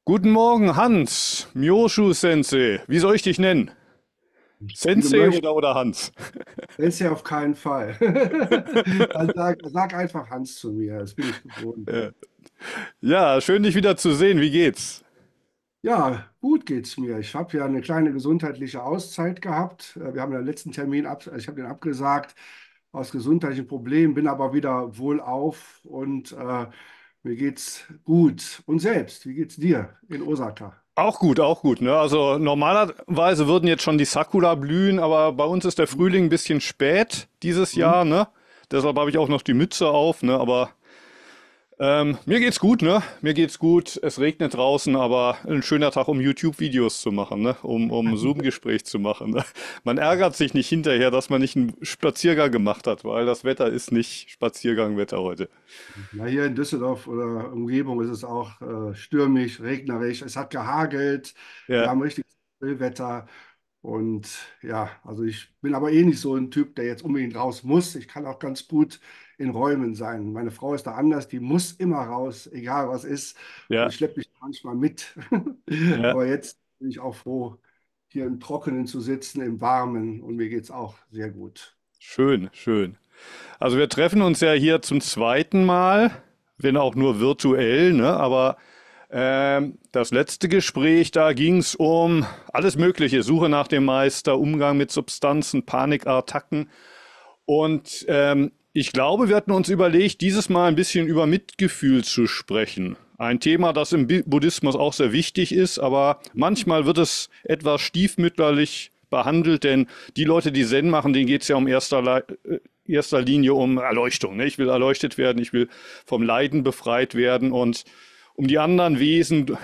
Guten Morgen, Hans, Myoshu Sensei. Wie soll ich dich nennen? Wie du Sensei möchtest, oder Hans? ist ja auf keinen Fall. Dann sag einfach Hans zu mir, das bin ich gewohnt. Äh, Ja, schön dich wieder zu sehen. Wie geht's? Ja, gut geht's mir. Ich habe ja eine kleine gesundheitliche Auszeit gehabt. Wir haben den letzten Termin ich habe den abgesagt aus gesundheitlichen Problemen, bin aber wieder wohlauf und mir geht's gut. Und selbst, wie geht's dir in Osaka? Auch gut, ne? Also normalerweise würden jetzt schon die Sakura blühen, aber bei uns ist der Frühling ein bisschen spät dieses Mhm. Jahr, ne? Deshalb habe ich auch noch die Mütze auf, ne? Aber mir geht's gut, ne? Mir geht's gut. Es regnet draußen, aber ein schöner Tag, um YouTube-Videos zu machen, ne? Um Zoom-Gespräch zu machen. Ne? Man ärgert sich nicht hinterher, dass man nicht einen Spaziergang gemacht hat, weil das Wetter ist nicht Spaziergangwetter heute. Ja, hier in Düsseldorf oder Umgebung ist es auch stürmisch, regnerisch. Es hat gehagelt. Wir Ja, haben richtiges Wetter. Und ja, also ich bin aber eh nicht so ein Typ, der jetzt unbedingt raus muss. Ich kann auch ganz gut in Räumen sein. Meine Frau ist da anders, die muss immer raus, egal was ist. Und ja, ich schleppe mich manchmal mit. ja. Aber jetzt bin ich auch froh, hier im Trockenen zu sitzen, im Warmen. Und mir geht es auch sehr gut. Schön, schön. Also wir treffen uns ja hier zum zweiten Mal, wenn auch nur virtuell, ne? Aber das letzte Gespräch, da ging es um alles Mögliche, Suche nach dem Meister, Umgang mit Substanzen, Panikattacken. Und ich glaube, wir hatten uns überlegt, dieses Mal ein bisschen über Mitgefühl zu sprechen. Ein Thema, das im Buddhismus auch sehr wichtig ist, aber manchmal wird es etwas stiefmütterlich behandelt, denn die Leute, die Zen machen, denen geht es ja um erster Linie um Erleuchtung. Ne? Ich will erleuchtet werden, ich will vom Leiden befreit werden und um die anderen Wesen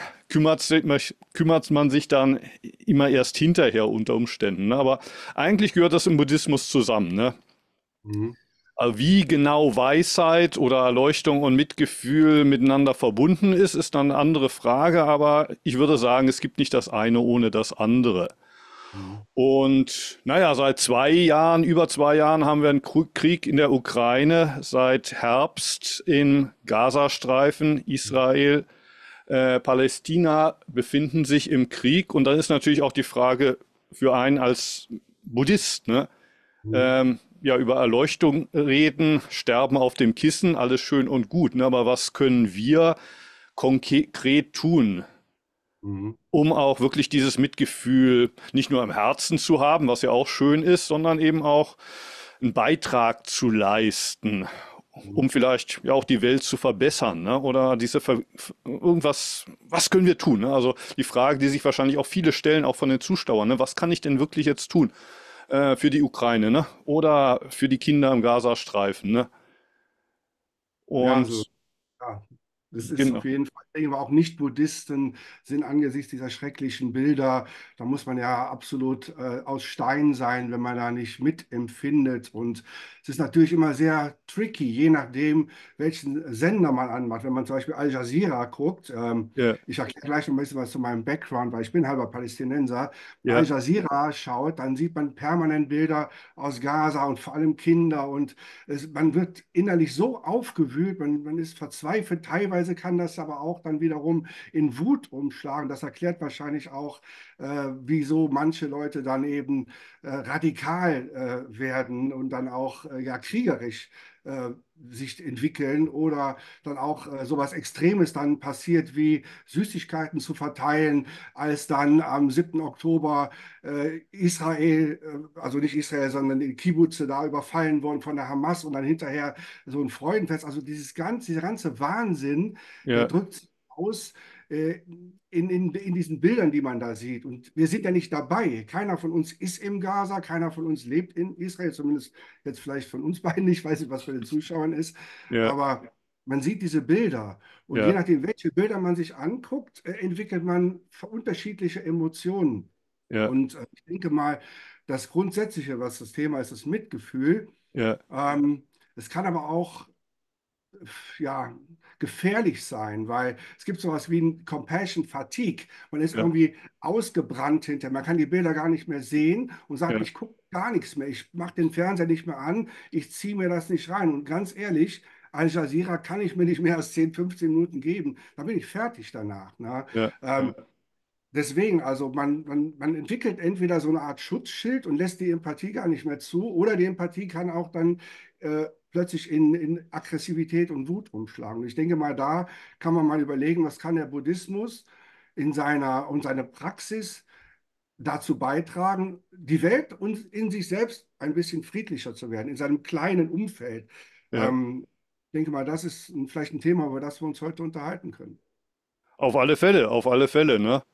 kümmert man sich dann immer erst hinterher unter Umständen. Ne? Aber eigentlich gehört das im Buddhismus zusammen. Ne? Mhm. Also wie genau Weisheit oder Erleuchtung und Mitgefühl miteinander verbunden ist, ist dann eine andere Frage, aber ich würde sagen, es gibt nicht das eine ohne das andere. Mhm. Und naja, seit 2 Jahren, über 2 Jahren haben wir einen Krieg in der Ukraine, seit Herbst im Gazastreifen, Israel, Palästina befinden sich im Krieg und dann ist natürlich auch die Frage für einen als Buddhist, ne? Mhm. Ja, über Erleuchtung reden, Sterben auf dem Kissen, alles schön und gut. Ne? Aber was können wir konkret tun, Mhm. um auch wirklich dieses Mitgefühl nicht nur im Herzen zu haben, was ja auch schön ist, sondern eben auch einen Beitrag zu leisten, Mhm. um vielleicht ja auch die Welt zu verbessern, ne? Oder irgendwas, was können wir tun? Ne? Also die Frage, die sich wahrscheinlich auch viele stellen, auch von den Zuschauern, ne? Was kann ich denn wirklich jetzt tun? Für die Ukraine, ne? Oder für die Kinder im Gazastreifen, ne? Ja, also Und ja, das ist auf genau. jeden Fall, ich denke mal, auch Nicht-Buddhisten sind angesichts dieser schrecklichen Bilder, da muss man ja absolut aus Stein sein, wenn man da nicht mitempfindet. Und es ist natürlich immer sehr tricky, je nachdem, welchen Sender man anmacht. Wenn man zum Beispiel Al Jazeera guckt, Ja, ich erkläre gleich noch ein bisschen was zu meinem Background, weil ich bin halber Palästinenser. Wenn man Al ja, Jazeera schaut, dann sieht man permanent Bilder aus Gaza und vor allem Kinder und man wird innerlich so aufgewühlt, man ist verzweifelt. Teilweise kann das aber auch dann wiederum in Wut umschlagen. Das erklärt wahrscheinlich auch, wieso manche Leute dann eben radikal werden und dann auch ja, kriegerisch sich entwickeln oder dann auch sowas Extremes dann passiert wie Süßigkeiten zu verteilen, als dann am 7. Oktober Israel, also nicht Israel, sondern die Kibbutze da überfallen worden von der Hamas und dann hinterher so ein Freudenfest. Also dieser ganze Wahnsinn, der ja, drückt sich aus äh, in diesen Bildern, die man da sieht. Und wir sind ja nicht dabei. Keiner von uns ist im Gaza, keiner von uns lebt in Israel, zumindest jetzt vielleicht von uns beiden nicht, ich weiß nicht, was für den Zuschauern ist, ja, aber man sieht diese Bilder. Und je ja, nachdem, welche Bilder man sich anguckt, entwickelt man unterschiedliche Emotionen. ja, Und ich denke mal, das Grundsätzliche, was das Thema ist, ist Mitgefühl. ja, Es kann aber auch ja, gefährlich sein, weil es gibt sowas wie ein Compassion Fatigue. Man ist ja, irgendwie ausgebrannt hinterher. Man kann die Bilder gar nicht mehr sehen und sagt, ja, ich gucke gar nichts mehr. Ich mache den Fernseher nicht mehr an. Ich ziehe mir das nicht rein. Und ganz ehrlich, Al Jazeera kann ich mir nicht mehr als 10, 15 Minuten geben. Da bin ich fertig danach. Ne? Ja, Ähm, Deswegen, also man entwickelt entweder so eine Art Schutzschild und lässt die Empathie gar nicht mehr zu, oder die Empathie kann auch dann plötzlich in Aggressivität und Wut umschlagen. Und ich denke mal, da kann man mal überlegen, was kann der Buddhismus und seine Praxis dazu beitragen, die Welt und in sich selbst ein bisschen friedlicher zu werden, in seinem kleinen Umfeld. ja. Ich denke mal, das ist vielleicht ein Thema, über das wir uns heute unterhalten können. Auf alle Fälle, ne?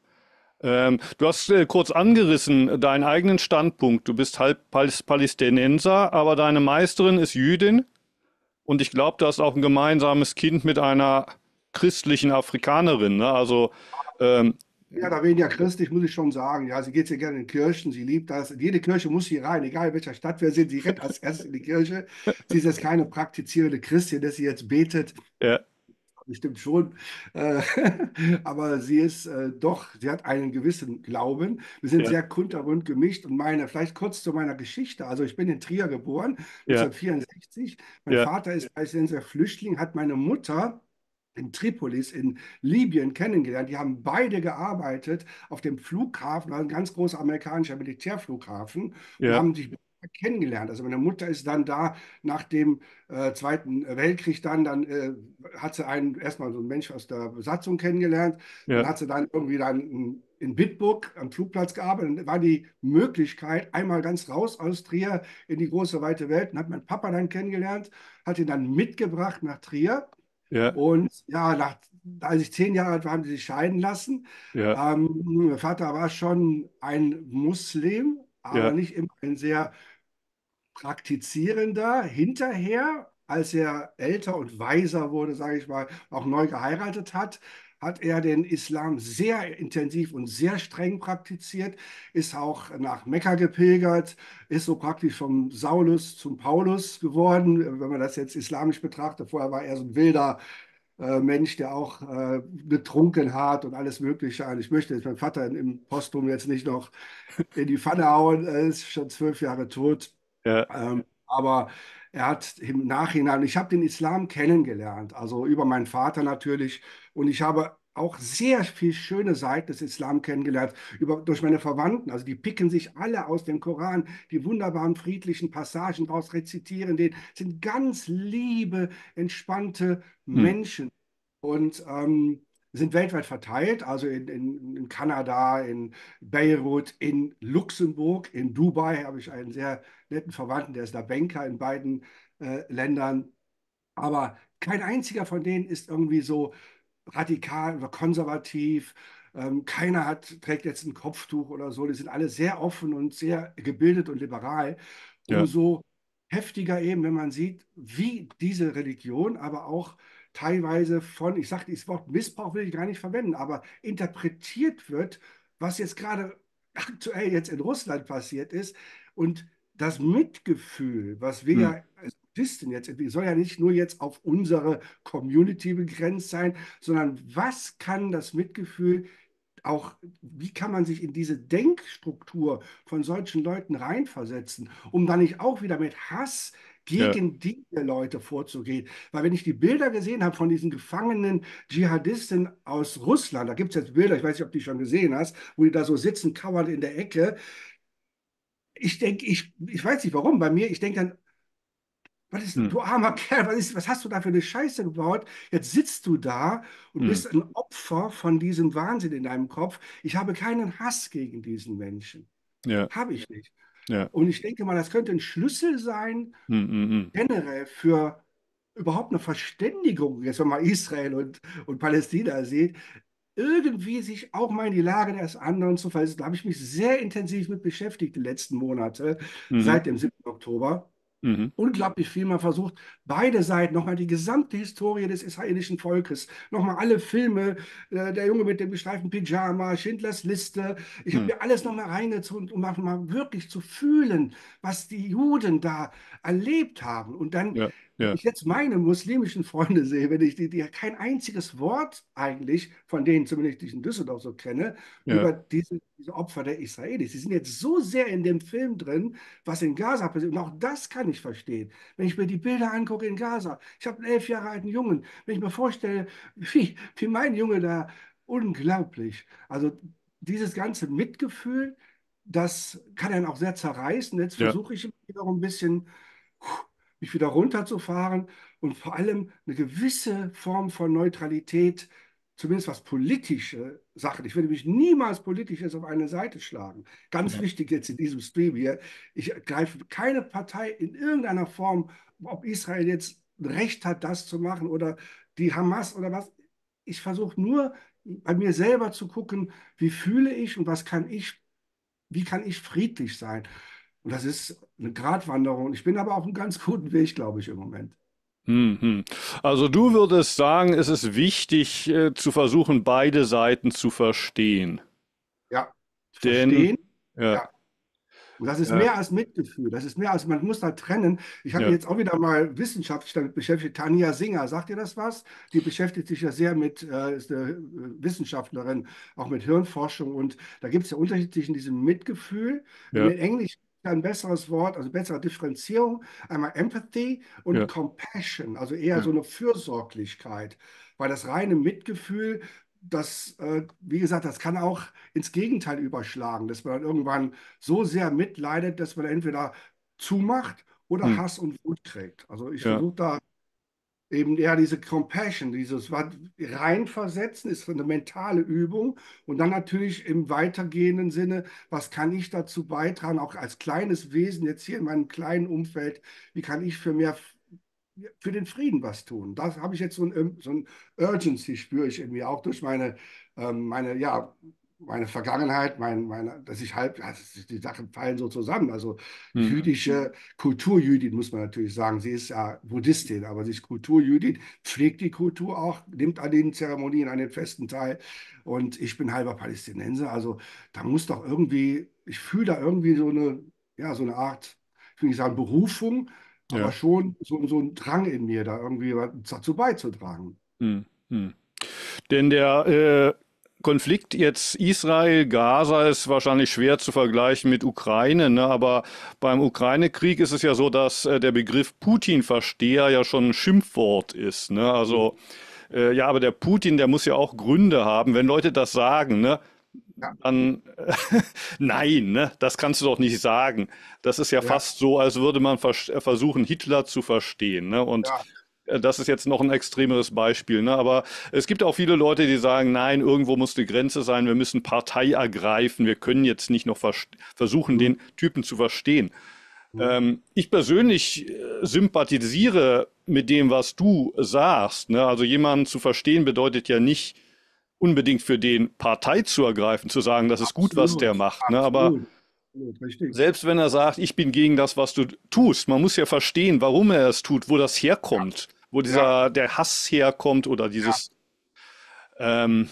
Du hast kurz angerissen deinen eigenen Standpunkt. Du bist halb Palästinenser, aber deine Meisterin ist Jüdin und ich glaube, du hast auch ein gemeinsames Kind mit einer christlichen Afrikanerin, ne? Also, ähm, Ja, da weniger christlich, muss ich schon sagen. Ja, sie geht sehr gerne in Kirchen, sie liebt das. In jede Kirche muss sie rein, egal in welcher Stadt wir sind. Sie rennt als erstes in die Kirche. Sie ist jetzt keine praktizierende Christin, dass sie jetzt betet. ja, Bestimmt schon. Äh, aber sie ist doch, sie hat einen gewissen Glauben. Wir sind ja, sehr kunterbunt gemischt und vielleicht kurz zu meiner Geschichte. Also ich bin in Trier geboren, ja, 1964. Mein ja, Vater ist palästinensischer Flüchtling, hat meine Mutter in Tripolis in Libyen kennengelernt. Die haben beide gearbeitet auf dem Flughafen, also ein ganz großer amerikanischer Militärflughafen, und ja, haben sich kennengelernt. Also meine Mutter ist dann da nach dem Zweiten Weltkrieg dann hat sie erstmal so einen Mensch aus der Besatzung kennengelernt, dann ja, hat sie dann irgendwie dann in Bitburg am Flugplatz gearbeitet. Dann war die Möglichkeit, einmal ganz raus aus Trier in die große weite Welt. Und hat mein Papa dann kennengelernt, hat ihn dann mitgebracht nach Trier. ja, Und ja, als ich 10 Jahre alt war, haben sie sich scheiden lassen. ja, Mein Vater war schon ein Muslim, aber ja, nicht immer ein sehr praktizierender. Hinterher, als er älter und weiser wurde, sage ich mal, auch neu geheiratet hat, hat er den Islam sehr intensiv und sehr streng praktiziert, ist auch nach Mekka gepilgert, ist so praktisch vom Saulus zum Paulus geworden, wenn man das jetzt islamisch betrachtet. Vorher war er so ein wilder Mensch, der auch getrunken hat und alles Mögliche. Und ich möchte jetzt meinen Vater im Postum jetzt nicht noch in die Pfanne hauen, er ist schon 12 Jahre tot. ja, Aber er hat im Nachhinein, ich habe den Islam kennengelernt, also über meinen Vater natürlich. Und ich habe auch sehr viel schöne Seiten des Islam kennengelernt, durch meine Verwandten. Also die picken sich alle aus dem Koran, die wunderbaren friedlichen Passagen daraus rezitieren, den sind ganz liebe, entspannte hm, Menschen und sind weltweit verteilt, also in Kanada, in Beirut, in Luxemburg, in Dubai habe ich einen sehr netten Verwandten, der ist da Banker in beiden Ländern. Aber kein einziger von denen ist irgendwie so radikal oder konservativ. Keiner trägt jetzt ein Kopftuch oder so. Die sind alle sehr offen und sehr gebildet und liberal. ja, Umso heftiger eben, wenn man sieht, wie diese Religion aber auch teilweise ich sage das Wort Missbrauch will ich gar nicht verwenden, aber interpretiert wird, was jetzt gerade aktuell jetzt in Russland passiert ist. Und das Mitgefühl, was wir hm, ja als Buddhisten jetzt, soll ja nicht nur jetzt auf unsere Community begrenzt sein, sondern was kann das Mitgefühl auch, wie kann man sich in diese Denkstruktur von solchen Leuten reinversetzen, um dann nicht auch wieder mit Hass ja, gegen diese Leute vorzugehen. Weil wenn ich die Bilder gesehen habe von diesen gefangenen Dschihadisten aus Russland, da gibt es jetzt Bilder, ich weiß nicht, ob du die schon gesehen hast, wo die da so sitzen, kauernd in der Ecke. Ich denke, ich weiß nicht warum, bei mir, ich denke dann, hm, du armer Kerl, was hast du da für eine Scheiße gebaut? Jetzt sitzt du da und hm, bist ein Opfer von diesem Wahnsinn in deinem Kopf. Ich habe keinen Hass gegen diesen Menschen. ja, Habe ich nicht. ja, Und ich denke mal, das könnte ein Schlüssel sein, hm, hm, hm, generell für überhaupt eine Verständigung, jetzt wenn man Israel und Palästina sieht, irgendwie sich auch mal in die Lage des anderen zu versetzen. Da habe ich mich sehr intensiv mit beschäftigt die letzten Monate, mhm, seit dem 7. Oktober. mhm, Unglaublich viel mal versucht, beide Seiten, nochmal die gesamte Historie des israelischen Volkes, nochmal alle Filme, der Junge mit dem gestreiften Pyjama, Schindlers Liste. Ich habe hm, mir alles nochmal reingezogen, um mal wirklich zu fühlen, was die Juden da erlebt haben. Und dann ja, Wenn ja, ich jetzt meine muslimischen Freunde sehe, wenn ich die kein einziges Wort eigentlich, von denen zumindest die ich in Düsseldorf so kenne, ja, über diese Opfer der Israelis. Sie sind jetzt so sehr in dem Film drin, was in Gaza passiert. Und auch das kann ich verstehen. Wenn ich mir die Bilder angucke in Gaza, ich habe einen 11 Jahre alten Jungen, wenn ich mir vorstelle, wie mein Junge da, unglaublich. Also dieses ganze Mitgefühl, das kann einen auch sehr zerreißen. Jetzt ja, versuche ich wiederum ein bisschen mich wieder runterzufahren und vor allem eine gewisse Form von Neutralität, zumindest was politische Sachen. Ich würde mich niemals politisch jetzt auf eine Seite schlagen. Ganz ja. wichtig jetzt in diesem Stream hier. Ich greife keine Partei in irgendeiner Form, ob Israel jetzt Recht hat, das zu machen oder die Hamas oder was. Ich versuche nur bei mir selber zu gucken, wie fühle ich und wie kann ich friedlich sein. Und das ist eine Gratwanderung. Ich bin aber auf einem ganz guten Weg, glaube ich, im Moment. Mhm. Also du würdest sagen, es ist wichtig, zu versuchen, beide Seiten zu verstehen. Ja, Denn, verstehen. ja, Ja. Und das ist ja, mehr als Mitgefühl. Das ist mehr als, man muss da trennen. Ich habe mich ja, jetzt auch wieder mal wissenschaftlich damit beschäftigt. Tanja Singer, sagt ihr das was? Die beschäftigt sich ja sehr mit, ist eine Wissenschaftlerin, auch mit Hirnforschung. Und da gibt es ja Unterschied zwischen diesem Mitgefühl, in ja, Englisch ein besseres Wort, also bessere Differenzierung, einmal Empathy und ja, Compassion, also eher ja, so eine Fürsorglichkeit. Weil das reine Mitgefühl, das, wie gesagt, das kann auch ins Gegenteil überschlagen, dass man dann irgendwann so sehr mitleidet, dass man entweder zumacht oder hm, Hass und Wut kriegt. Also ich ja, versuche da eben eher diese Compassion, dieses Reinversetzen ist eine mentale Übung und dann natürlich im weitergehenden Sinne, was kann ich dazu beitragen, auch als kleines Wesen jetzt hier in meinem kleinen Umfeld, wie kann ich für den Frieden was tun. Da habe ich jetzt so ein Urgency, spüre ich in mir, auch durch ja, meine Vergangenheit, dass ich halb, ja, die Sachen fallen so zusammen. Also hm, jüdische Kulturjüdin, muss man natürlich sagen. Sie ist ja Buddhistin, aber sie ist Kulturjüdin, pflegt die Kultur auch, nimmt an den Zeremonien, an den Festen teil. Und ich bin halber Palästinenser. Also da muss doch irgendwie, ich fühle da irgendwie ja, so eine Art, ich will nicht sagen Berufung, aber ja, schon so ein Drang in mir, da irgendwie was dazu beizutragen. hm, hm. Denn der Konflikt jetzt Israel-Gaza ist wahrscheinlich schwer zu vergleichen mit Ukraine, ne? Aber beim Ukraine-Krieg ist es ja so, dass der Begriff Putin-Versteher ja schon ein Schimpfwort ist, ne? Also ja, aber der Putin, der muss ja auch Gründe haben. Wenn Leute das sagen, ne, Ja, dann nein, ne, das kannst du doch nicht sagen. Das ist ja ja, fast so, als würde man versuchen, Hitler zu verstehen, ne? Und ja, das ist jetzt noch ein extremeres Beispiel, ne? Aber es gibt auch viele Leute, die sagen, nein, irgendwo muss die Grenze sein, wir müssen Partei ergreifen, wir können jetzt nicht noch versuchen, hm, den Typen zu verstehen. hm, Ich persönlich sympathisiere mit dem, was du sagst. Ne? Also jemanden zu verstehen bedeutet ja nicht unbedingt für den Partei zu ergreifen, zu sagen, das ist gut, was der absolut, macht. Ne? Aber absolut, absolut, richtig. selbst wenn er sagt, ich bin gegen das, was du tust, man muss ja verstehen, warum er es tut, wo das Ja, herkommt, wo ja, der Hass herkommt oder ja. dieses, ähm,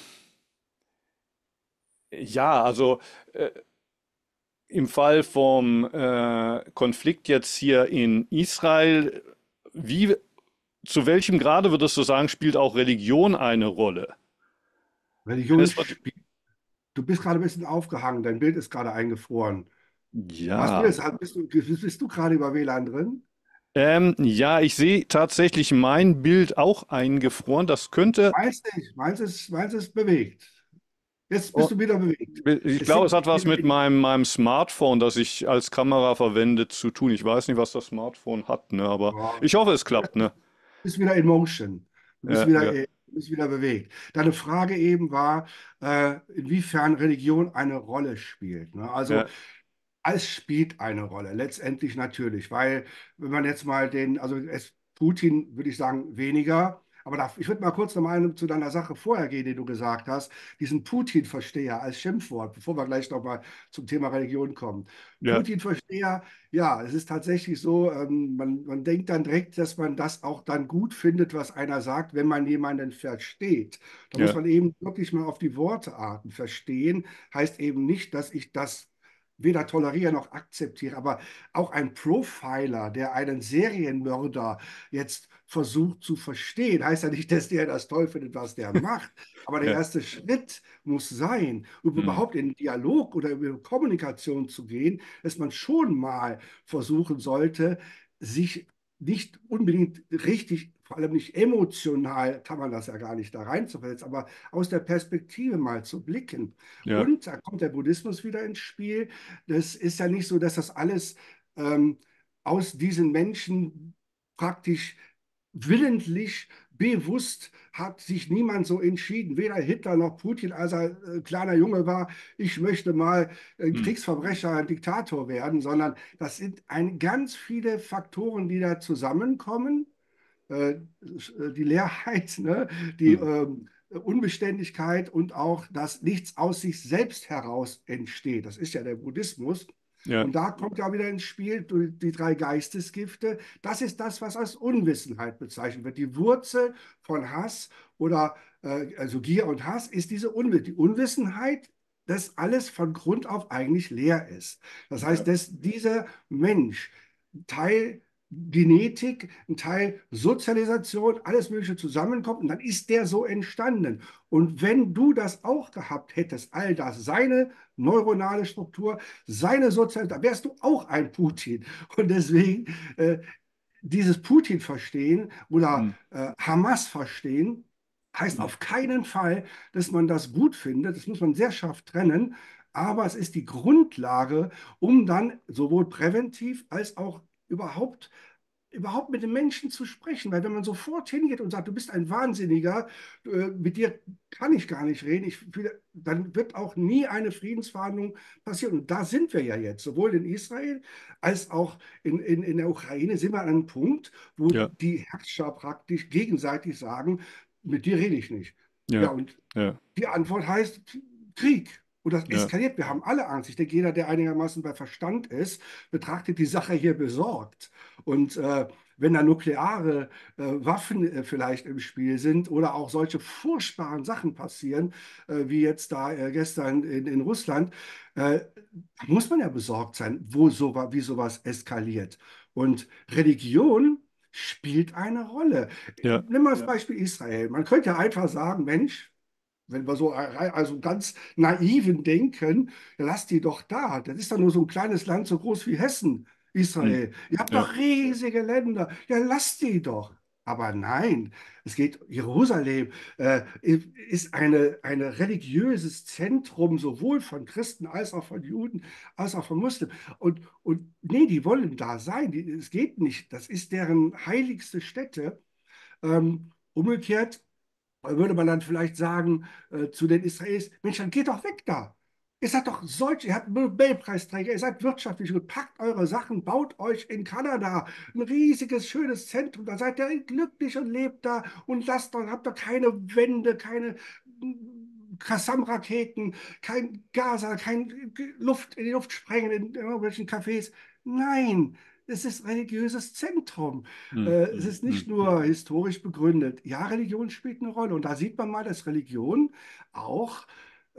ja, also im Fall vom Konflikt jetzt hier in Israel, wie, zu welchem Grade würdest du sagen, spielt auch Religion eine Rolle? Denn Religion es wird, spielt. Du bist gerade ein bisschen aufgehangen, dein Bild ist gerade eingefroren. Hast du ja, es? Bist du gerade über WLAN drin? ja, ich sehe tatsächlich mein Bild auch eingefroren. Das könnte, Meins nicht. Meins ist bewegt. Jetzt bist du wieder bewegt. ich Es glaube, sinkt es hat was wieder mit meinem Smartphone, das ich als Kamera verwende, zu tun. Ich weiß nicht, was das Smartphone hat, ne, aber Ja, ich hoffe, es klappt, ne? bist wieder in Motion. Ja, ja, Du bist wieder bewegt. Deine Frage eben war, inwiefern Religion eine Rolle spielt. Ne? Also ja, es spielt eine Rolle, letztendlich natürlich, weil wenn man jetzt mal Putin würde ich sagen weniger, aber ich würde mal kurz noch mal zu deiner Sache vorher gehen, die du gesagt hast, diesen Putin-Versteher als Schimpfwort, bevor wir gleich noch mal zum Thema Religion kommen. ja, Putin-Versteher, ja, es ist tatsächlich so, man denkt dann direkt, dass man das auch dann gut findet, was einer sagt, wenn man jemanden versteht. Da muss ja, man eben wirklich mal auf die Worte achten. Verstehen heißt eben nicht, dass ich das weder toleriere noch akzeptiere. Aber auch ein Profiler, der einen Serienmörder jetzt versucht zu verstehen, heißt ja nicht, dass der das toll findet, was der macht. Aber der Ja. erste Schritt muss sein, um Hm. überhaupt in Dialog oder über Kommunikation zu gehen, dass man schon mal versuchen sollte, sich nicht unbedingt richtig, vor allem nicht emotional, kann man das ja gar nicht da reinzuversetzen, aber aus der Perspektive mal zu blicken. Ja. Und da kommt der Buddhismus wieder ins Spiel. Das ist ja nicht so, dass das alles ähm, aus diesen Menschen praktisch willentlich, bewusst hat sich niemand so entschieden, weder Hitler noch Putin, als er kleiner Junge war, ich möchte mal ein Hm. Kriegsverbrecher, ein Diktator werden, sondern das sind ganz viele Faktoren, die da zusammenkommen. Die Leerheit, ne? Die Hm. Unbeständigkeit und auch, dass nichts aus sich selbst heraus entsteht. Das ist ja der Buddhismus. Ja. Und da kommt ja wieder ins Spiel die drei Geistesgifte. Das ist das, was als Unwissenheit bezeichnet wird. Die Wurzel von Hass oder also Gier und Hass ist die Unwissenheit, dass alles von Grund auf eigentlich leer ist. Das heißt, Ja. dass dieser Mensch Teil Genetik, ein Teil Sozialisation, alles Mögliche zusammenkommt und dann ist der so entstanden. Und wenn du das auch gehabt hättest, all das, seine neuronale Struktur, seine Sozialisation, da wärst du auch ein Putin. Und deswegen dieses Putin verstehen oder Hm. Hamas verstehen, heißt Hm. auf keinen Fall, dass man das gut findet. Das muss man sehr scharf trennen. Aber es ist die Grundlage, um dann sowohl präventiv als auch überhaupt mit den Menschen zu sprechen. Weil wenn man sofort hingeht und sagt, du bist ein Wahnsinniger, mit dir kann ich gar nicht reden, dann wird auch nie eine Friedensverhandlung passieren. Und da sind wir ja jetzt, sowohl in Israel als auch in der Ukraine sind wir an einem Punkt, wo Ja. die Herrscher praktisch gegenseitig sagen, mit dir rede ich nicht. Ja, Ja. und Ja. die Antwort heißt Krieg. Und das Ja. eskaliert. Wir haben alle Angst. Ich denke, jeder, der einigermaßen bei Verstand ist, betrachtet die Sache hier besorgt. Und wenn da nukleare Waffen vielleicht im Spiel sind oder auch solche furchtbaren Sachen passieren, wie jetzt da gestern in Russland, muss man ja besorgt sein, wie sowas eskaliert. Und Religion spielt eine Rolle. Ja. Nimm mal das Beispiel Israel. Man könnte ja einfach sagen, Mensch, wenn wir so also ganz naiven denken, ja, lasst die doch da. Das ist doch nur so ein kleines Land, so groß wie Hessen, Hm. Israel. Ihr habt Ja. doch riesige Länder. Ja, lasst die doch. Aber nein, es geht, Jerusalem ist ein religiöses Zentrum sowohl von Christen als auch von Juden, als auch von Muslimen. Und nee, die wollen da sein. Es geht nicht. Das ist deren heiligste Stätte. Umgekehrt würde man dann vielleicht sagen zu den Israelis, Mensch, dann geht doch weg da. Ihr seid doch ihr habt einen Nobelpreisträger, ihr seid wirtschaftlich gut, packt eure Sachen, baut euch in Kanada ein riesiges, schönes Zentrum, da seid ihr glücklich und lebt da und lasst doch, habt doch keine Wände, keine Qassam-Raketen, kein Gaza, kein Luft in die Luft sprengen in irgendwelchen Cafés. Nein, es ist religiöses Zentrum. Hm. Es Hm. ist nicht Hm. nur historisch begründet. Ja, Religion spielt eine Rolle. Und da sieht man mal, dass Religion auch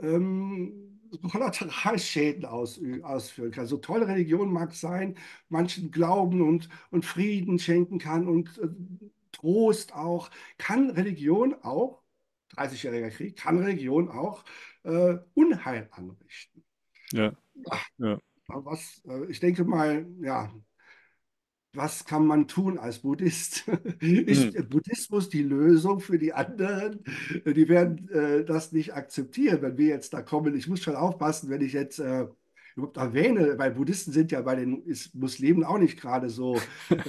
Kollateralschäden ausführen kann. So toll Religion mag sein, manchen Glauben und Frieden schenken kann und Trost auch, kann Religion auch, 30-jähriger Krieg, kann Religion auch Unheil anrichten. Ja. Ja, Ja. ich denke mal, ja, was kann man tun als Buddhist? Hm. Ist Buddhismus die Lösung für die anderen? Die werden das nicht akzeptieren, wenn wir jetzt da kommen. Ich muss schon aufpassen, wenn ich jetzt überhaupt erwähne, weil Buddhisten sind ja bei den Muslimen auch nicht gerade so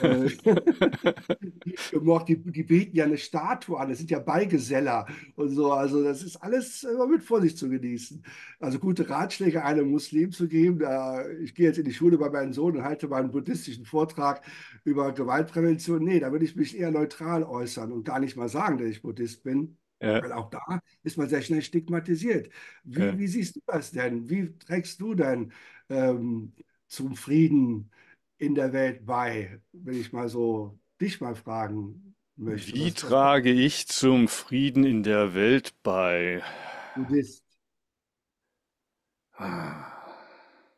gemocht. Die beten ja eine Statue an, das sind ja Beigeseller und so. Also das ist alles immer mit Vorsicht zu genießen. Also gute Ratschläge einem Muslim zu geben. Ich gehe jetzt in die Schule bei meinem Sohn und halte mal einen buddhistischen Vortrag über Gewaltprävention. Nee, da würde ich mich eher neutral äußern und gar nicht mal sagen, dass ich Buddhist bin. Ja. Weil auch da ist man sehr schnell stigmatisiert. Ja. Wie siehst du das denn? Wie trägst du denn ähm, zum Frieden in der Welt bei, wenn ich mal so dich mal fragen möchte? Wie Was trage ich zum Frieden in der Welt bei? Buddhist?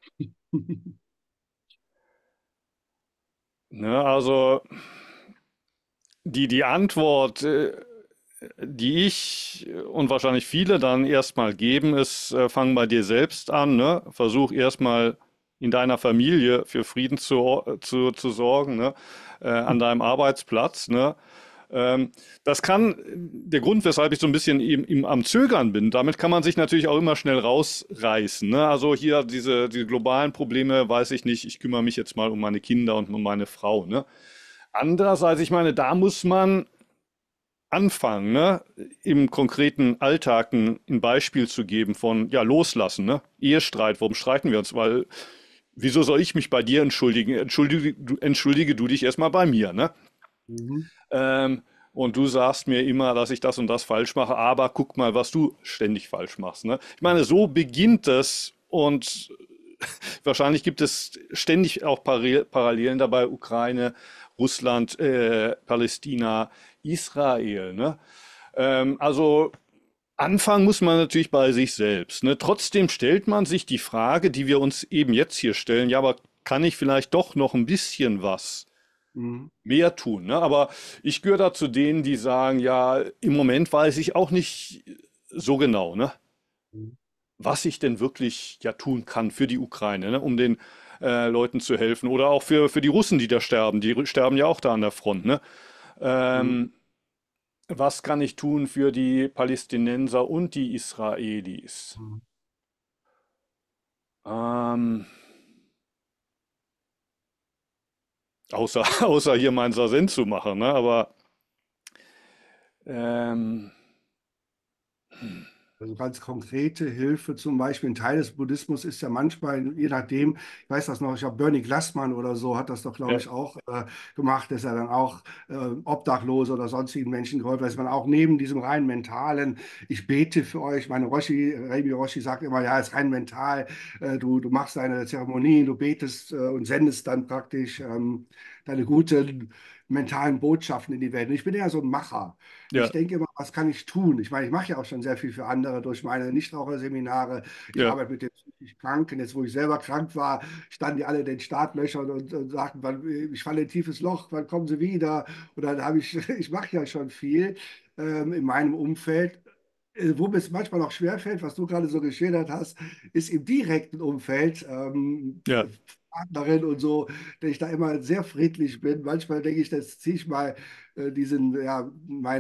Ne, also die Antwort, die ich und wahrscheinlich viele dann erstmal geben, ist, fang bei dir selbst an, ne? Versuch erstmal in deiner Familie für Frieden zu sorgen, ne? An deinem Arbeitsplatz, ne? Das kann der Grund, weshalb ich so ein bisschen am Zögern bin. Damit kann man sich natürlich auch immer schnell rausreißen. Ne? Also hier diese globalen Probleme, weiß ich nicht. Ich kümmere mich jetzt mal um meine Kinder und um meine Frau. Ne? Andererseits, ich meine, da muss man anfangen, ne? Im konkreten Alltag ein Beispiel zu geben von, ja, loslassen, ne? Ehestreit, warum streiten wir uns? Weil, wieso soll ich mich bei dir entschuldigen? Entschuldige du dich erstmal bei mir, ne? Mhm. Ähm, und du sagst mir immer, dass ich das und das falsch mache, aber guck mal, was du ständig falsch machst, ne? Ich meine, so beginnt es und wahrscheinlich gibt es ständig auch Parallelen dabei, Ukraine, Russland, Palästina, Israel. Ne? Also anfangen muss man natürlich bei sich selbst. Ne? Trotzdem stellt man sich die Frage, die wir uns eben jetzt hier stellen, ja, aber kann ich vielleicht doch noch ein bisschen was Mhm. mehr tun? Ne? Aber ich gehöre da zu denen, die sagen, ja, im Moment weiß ich auch nicht so genau, ne? Mhm. Was ich denn wirklich ja tun kann für die Ukraine, ne, um den Leuten zu helfen. Oder auch für die Russen, die da sterben. Die sterben ja auch da an der Front. Ne? Mhm. Ähm, was kann ich tun für die Palästinenser und die Israelis? Mhm. Ähm, außer hier meinen Sazen zu machen. Ne? Aber ähm, Also ganz konkrete Hilfe, zum Beispiel ein Teil des Buddhismus ist ja manchmal, je nachdem, ich weiß das noch, ich habe Bernie Glassman oder so, hat das doch, glaube ja, ich, auch gemacht, dass er dann auch Obdachlose oder sonstigen Menschen geholfen hat, dass man auch neben diesem rein mentalen, ich bete für euch, meine Rami Roshi sagt immer, ja, es ist rein mental, du machst deine Zeremonien, du betest und sendest dann praktisch deine guten mentalen Botschaften in die Welt. Und ich bin ja so ein Macher. Ich ja, denke immer, was kann ich tun? Ich meine, ich mache ja auch schon sehr viel für andere durch meine Nichtraucherseminare. Ich ja, arbeite mit den psychisch Kranken. Jetzt, wo ich selber krank war, standen die alle in den Startlöchern und sagten, ich falle in ein tiefes Loch, wann kommen sie wieder? Und dann habe ich, ich mache ja schon viel in meinem Umfeld. Wo mir es manchmal noch schwerfällt, was du gerade so geschildert hast, ist im direkten Umfeld, ja, Partnerin und so, dass ich da immer sehr friedlich bin. Manchmal denke ich, das ziehe ich mal ja,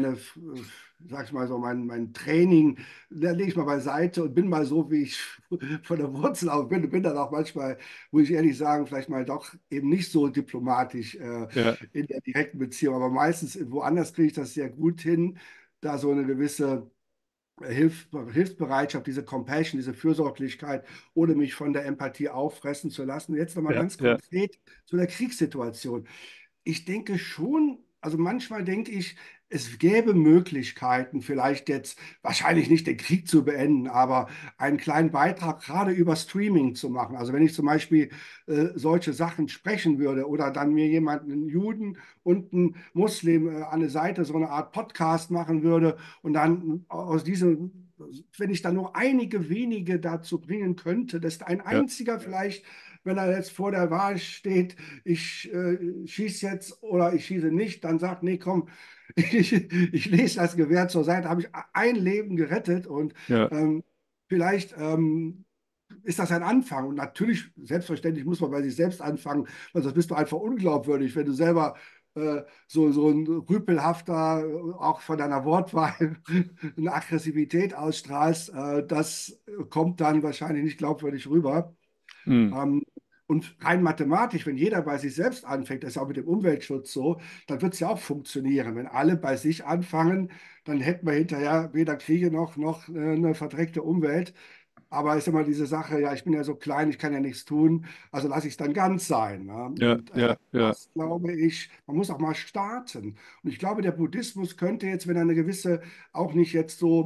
sag ich mal so, mein Training, da lege ich mal beiseite und bin mal so, wie ich von der Wurzel auf bin. Bin dann auch manchmal, muss ich ehrlich sagen, vielleicht mal doch eben nicht so diplomatisch ja, in der direkten Beziehung. Aber meistens woanders kriege ich das sehr gut hin, da so eine gewisse Hilfsbereitschaft, diese Compassion, diese Fürsorglichkeit, ohne mich von der Empathie auffressen zu lassen. Jetzt nochmal ja, ganz ja, konkret zu der Kriegssituation. Ich denke schon, also manchmal denke ich, es gäbe Möglichkeiten, vielleicht jetzt wahrscheinlich nicht den Krieg zu beenden, aber einen kleinen Beitrag gerade über Streaming zu machen. Also wenn ich zum Beispiel solche Sachen sprechen würde oder dann mir jemand, einen Juden und einen Muslim an eine Seite so eine Art Podcast machen würde und dann aus diesem, wenn ich dann nur einige wenige dazu bringen könnte, dass ein ja, einziger vielleicht, wenn er jetzt vor der Wahl steht, ich schieße jetzt oder ich schieße nicht, dann sagt, nee, komm, ich lese das Gewehr zur Seite, habe ich ein Leben gerettet und ja, ähm, vielleicht ist das ein Anfang. Und natürlich, selbstverständlich muss man bei sich selbst anfangen, weil sonst bist du einfach unglaubwürdig, wenn du selber so ein rüpelhafter, auch von deiner Wortwahl, eine Aggressivität ausstrahlst, das kommt dann wahrscheinlich nicht glaubwürdig rüber. hm, Ähm, und rein mathematisch, wenn jeder bei sich selbst anfängt, das ist ja auch mit dem Umweltschutz so, dann wird es ja auch funktionieren. Wenn alle bei sich anfangen, dann hätten wir hinterher weder Kriege noch eine verdreckte Umwelt. Aber ist immer diese Sache, ja, ich bin ja so klein, ich kann ja nichts tun, also lasse ich es dann ganz sein. Ne? ja, Und ja, ja, das glaube ich, man muss auch mal starten. Und ich glaube, der Buddhismus könnte jetzt, wenn er eine gewisse, auch nicht jetzt so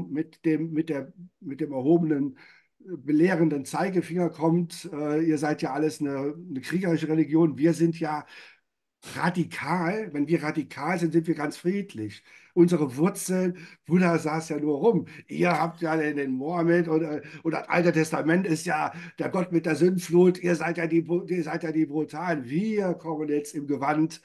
mit dem erhobenen, belehrenden Zeigefinger kommt, ihr seid ja alles eine kriegerische Religion, wir sind ja radikal, wenn wir radikal sind, sind wir ganz friedlich. Unsere Wurzeln, Buddha saß ja nur rum. Ihr habt ja den Mohammed und das Alte Testament ist ja der Gott mit der Sündflut. Ihr seid ja die Brutalen. Wir kommen jetzt im Gewand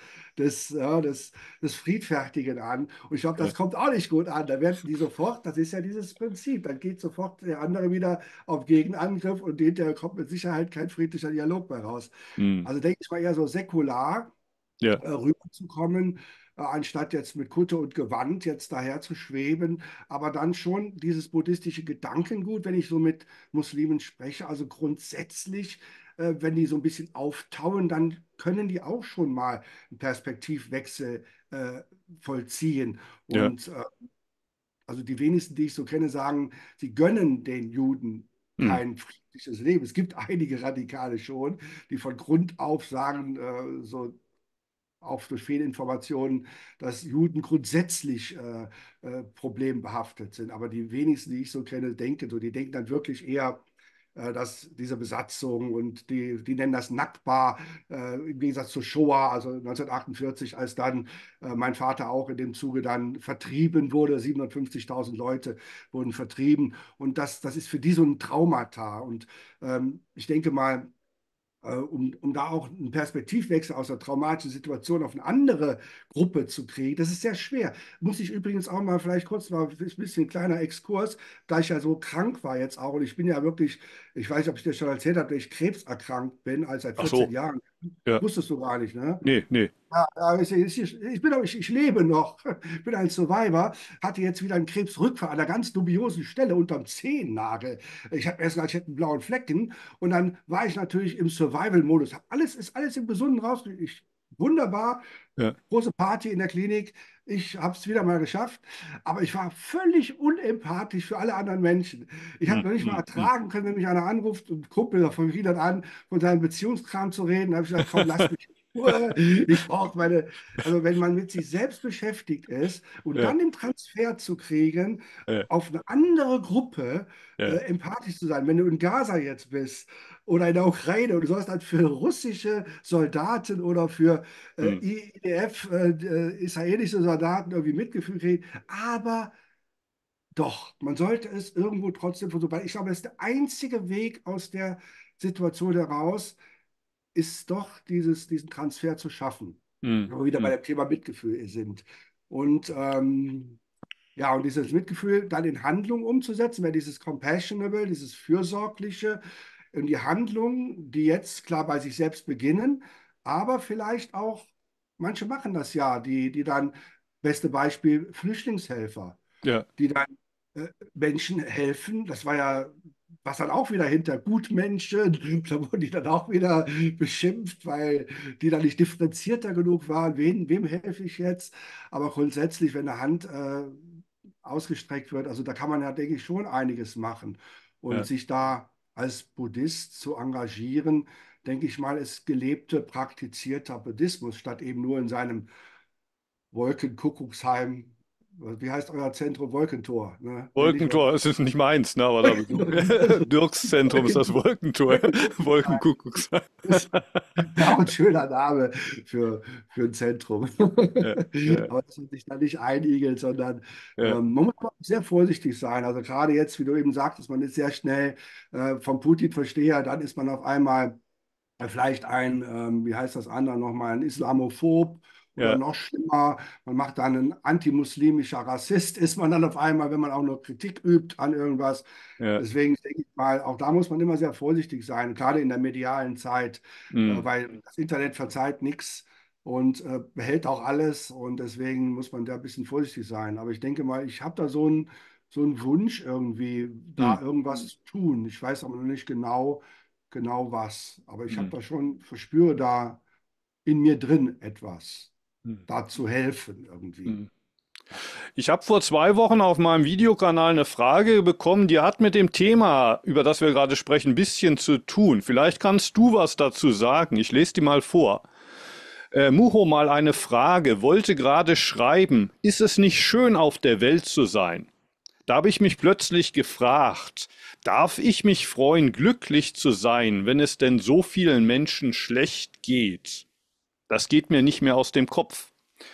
des Friedfertigen an. Und ich glaube, Ja. das kommt auch nicht gut an. Da werden die sofort, das ist ja dieses Prinzip, dann geht sofort der andere wieder auf Gegenangriff und hinterher kommt mit Sicherheit kein friedlicher Dialog mehr raus. Hm. Also denke ich mal eher so säkular Ja, rüberzukommen, anstatt jetzt mit Kutte und Gewand jetzt daher zu schweben, aber dann schon dieses buddhistische Gedankengut, wenn ich so mit Muslimen spreche, also grundsätzlich, wenn die so ein bisschen auftauen, dann können die auch schon mal einen Perspektivwechsel vollziehen. ja. Und also die wenigsten, die ich so kenne, sagen, sie gönnen den Juden Hm. kein friedliches Leben. Es gibt einige Radikale schon, die von Grund auf sagen, so auch durch Fehlinformationen, dass Juden grundsätzlich problembehaftet sind. Aber die wenigsten, die ich so kenne, denken so. Die denken dann wirklich eher, dass diese Besatzung und die nennen das Nakba, im Gegensatz zur Shoah, also 1948, als dann mein Vater auch in dem Zuge dann vertrieben wurde. 750.000 Leute wurden vertrieben. Und das ist für die so ein Traumata. Und ich denke mal, um da auch einen Perspektivwechsel aus einer traumatischen Situation auf eine andere Gruppe zu kriegen. Das ist sehr schwer. Muss ich übrigens auch mal vielleicht kurz mal ein bisschen kleiner Exkurs, da ich ja so krank war jetzt auch und ich bin ja wirklich, ich weiß nicht, ob ich dir schon erzählt habe, dass ich krebserkrankt bin, als seit Ach 14 so. Jahren. Ja. Wusstest du gar nicht, ne? Nee, nee. Ja, ja, ich lebe noch, bin ein Survivor, hatte jetzt wieder einen Krebsrückfall an einer ganz dubiosen Stelle unterm Zehennagel. Ich habe erst gedacht, ich hätte einen blauen Flecken und dann war ich natürlich im Survival-Modus. Ist alles im Gesunden raus. Wunderbar, Ja. große Party in der Klinik. Ich habe es wieder mal geschafft, aber ich war völlig unempathisch für alle anderen Menschen. Ich habe Hm, noch nicht mal hm, hm. ertragen können, wenn mich einer anruft und ein Kumpel davon wieder an, von seinem Beziehungskram zu reden. Da habe ich gesagt, komm, lass mich in Ruhe. Ich brauche meine, also wenn man mit sich selbst beschäftigt ist und Ja, dann den Transfer zu kriegen, ja, auf eine andere Gruppe ja. empathisch zu sein. Wenn du in Gaza jetzt bist oder in der Ukraine und du sollst dann für russische Soldaten oder für Hm, IDF, israelische Soldaten irgendwie Mitgefühl kriegen. Aber doch, man sollte es irgendwo trotzdem versuchen, weil ich glaube, das ist der einzige Weg aus der Situation heraus, ist doch diesen Transfer zu schaffen. hm, Wenn wir wieder hm. bei dem Thema Mitgefühl sind. Und ja, und dieses Mitgefühl dann in Handlung umzusetzen, wäre dieses Compassionable, dieses Fürsorgliche und die Handlungen, die jetzt klar bei sich selbst beginnen, aber vielleicht auch, manche machen das ja, die dann, beste Beispiel, Flüchtlingshelfer, Ja, die dann Menschen helfen. Das war ja, was dann auch wieder hinter Gutmenschen, da wurden die dann auch wieder beschimpft, weil die dann nicht differenzierter genug waren. Wem helfe ich jetzt? Aber grundsätzlich, wenn eine Hand ausgestreckt wird, also da kann man ja, denke ich, schon einiges machen. Und ja. sich da als Buddhist zu engagieren, denke ich mal, ist gelebte, praktizierter Buddhismus, statt eben nur in seinem Wolkenkuckucksheim. Wie heißt euer Zentrum? Wolkentor, ne? Nee, nicht Wolkentor, es ist nicht meins, ne, aber da Wolkentor. Dirks Zentrum ist das Wolkentor. Wolkenkuckucksheim. Wolkenkuckucks. Das ist ja auch ein schöner Name für ein Zentrum. Ja, ja, Aber dass man sich da nicht einigelt, sondern ja, man muss auch sehr vorsichtig sein. Also gerade jetzt, wie du eben sagtest, man ist sehr schnell vom Putin-Versteher, dann ist man auf einmal vielleicht ein, wie heißt das andere nochmal, ein Islamophob oder ja, noch schlimmer, man macht dann ein antimuslimischer Rassist, ist man dann auf einmal, wenn man auch nur Kritik übt an irgendwas. ja. Deswegen denke ich mal, auch da muss man immer sehr vorsichtig sein, gerade in der medialen Zeit, Hm, weil das Internet verzeiht nichts und behält auch alles und deswegen muss man da ein bisschen vorsichtig sein. Aber ich denke mal, ich habe da so einen Wunsch irgendwie, hm, da irgendwas zu tun. Ich weiß aber noch nicht genau was. Aber ich habe hm, da schon, verspüre da in mir drin etwas, hm, da zu helfen irgendwie. hm. Ich habe vor 2 Wochen auf meinem Videokanal eine Frage bekommen, die hat mit dem Thema, über das wir gerade sprechen, ein bisschen zu tun. Vielleicht kannst du was dazu sagen. Ich lese die mal vor. Muho mal eine Frage, wollte gerade schreiben, ist es nicht schön auf der Welt zu sein? Da habe ich mich plötzlich gefragt, darf ich mich freuen, glücklich zu sein, wenn es denn so vielen Menschen schlecht geht? Das geht mir nicht mehr aus dem Kopf.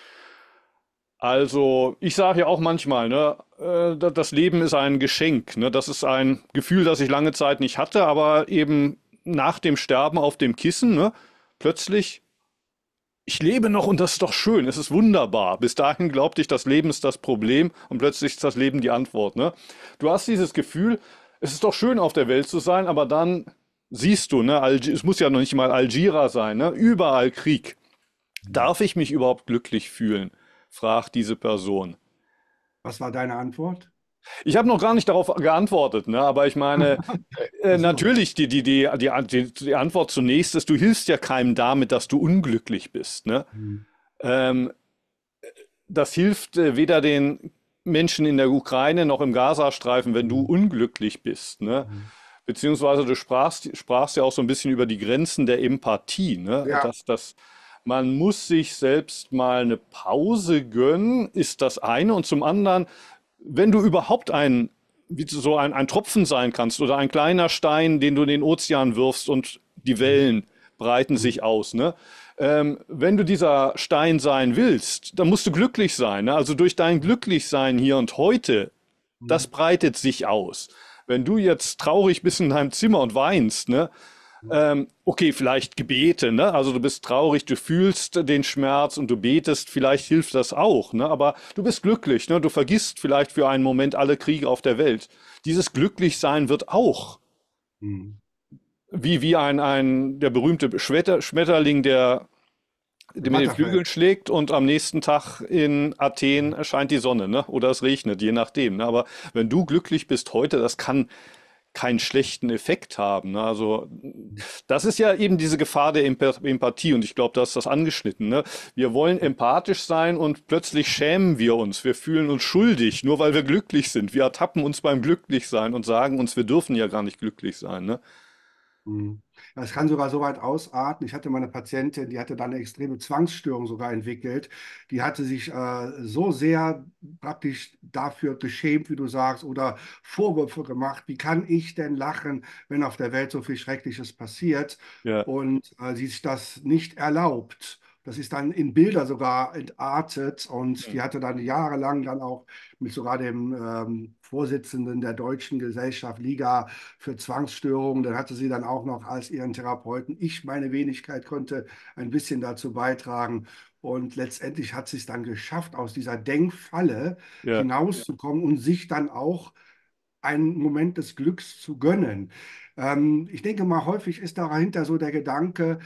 Also, ich sage ja auch manchmal, ne, das Leben ist ein Geschenk. Ne? Das ist ein Gefühl, das ich lange Zeit nicht hatte, aber eben nach dem Sterben auf dem Kissen, ne, plötzlich, ich lebe noch und das ist doch schön, es ist wunderbar. Bis dahin glaubte ich, das Leben ist das Problem und plötzlich ist das Leben die Antwort. Ne? Du hast dieses Gefühl, es ist doch schön auf der Welt zu sein, aber dann siehst du, ne, es muss ja noch nicht mal Algira sein, ne, überall Krieg. Darf ich mich überhaupt glücklich fühlen? Fragt diese Person. Was war deine Antwort? Ich habe noch gar nicht darauf geantwortet, ne? Aber ich meine, Ach so. natürlich, die Antwort zunächst ist, du hilfst ja keinem damit, dass du unglücklich bist, ne? Hm. Ähm, Das hilft weder den Menschen in der Ukraine noch im Gazastreifen, wenn du Hm. unglücklich bist, ne? Hm. Beziehungsweise sprachst ja auch so ein bisschen über die Grenzen der Empathie, ne? Ja. Man muss sich selbst mal eine Pause gönnen, ist das eine. Und zum anderen, wenn du überhaupt ein Tropfen sein kannst oder ein kleiner Stein, den du in den Ozean wirfst und die Hm. Wellen breiten Hm. sich aus, ne? Wenn du dieser Stein sein willst, dann musst du glücklich sein, ne? Also durch dein Glücklichsein hier und heute, das Hm. breitet sich aus. Wenn du jetzt traurig bist in deinem Zimmer und weinst, ne? Okay, vielleicht Gebete, ne? Also du bist traurig, du fühlst den Schmerz und du betest, vielleicht hilft das auch, ne? Aber du bist glücklich, ne? Du vergisst vielleicht für einen Moment alle Kriege auf der Welt. Dieses Glücklichsein wird auch Hm. der berühmte Schmetterling, der mit den Butterfly. Flügeln schlägt und am nächsten Tag in Athen erscheint die Sonne, ne? Oder es regnet, je nachdem, ne? Aber wenn du glücklich bist heute, das kann keinen schlechten Effekt haben. Ne? Also das ist ja eben diese Gefahr der Empathie und ich glaube, da ist das angeschnitten. Ne? Wir wollen empathisch sein und plötzlich schämen wir uns. Wir fühlen uns schuldig, nur weil wir glücklich sind. Wir ertappen uns beim Glücklichsein und sagen uns, wir dürfen ja gar nicht glücklich sein. Ne? Mhm. Ja, es kann sogar so weit ausarten. Ich hatte mal eine Patientin, die hatte dann eine extreme Zwangsstörung sogar entwickelt. Die hatte sich so sehr praktisch dafür geschämt, wie du sagst, oder Vorwürfe gemacht. Wie kann ich denn lachen, wenn auf der Welt so viel Schreckliches passiert Ja, und sie sich das nicht erlaubt? Das ist dann in Bilder sogar entartet und hm. die hatte dann jahrelang dann auch mit sogar dem Vorsitzenden der Deutschen Gesellschaft Liga für Zwangsstörungen. Dann hatte sie dann auch noch als ihren Therapeuten. Ich, meine Wenigkeit, konnte ein bisschen dazu beitragen. Und letztendlich hat sie es dann geschafft, aus dieser Denkfalle Ja, hinauszukommen und sich dann auch einen Moment des Glücks zu gönnen. Ich denke mal, häufig ist dahinter so der Gedanke,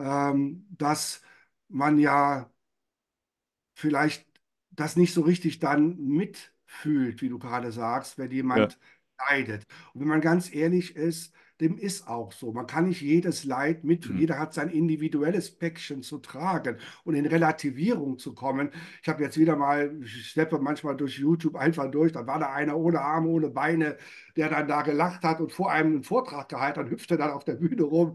dass man ja vielleicht das nicht so richtig dann mitfühlt, wie du gerade sagst, wenn ja, jemand leidet. Und wenn man ganz ehrlich ist, dem ist auch so. Man kann nicht jedes Leid mitfühlen. hm. Jeder hat sein individuelles Päckchen zu tragen und in Relativierung zu kommen. Ich habe jetzt wieder mal, ich schleppe manchmal durch YouTube einfach durch, da war da einer ohne Arme, ohne Beine, der dann da gelacht hat und vor einem einen Vortrag gehalten hat, hüpfte dann auf der Bühne rum.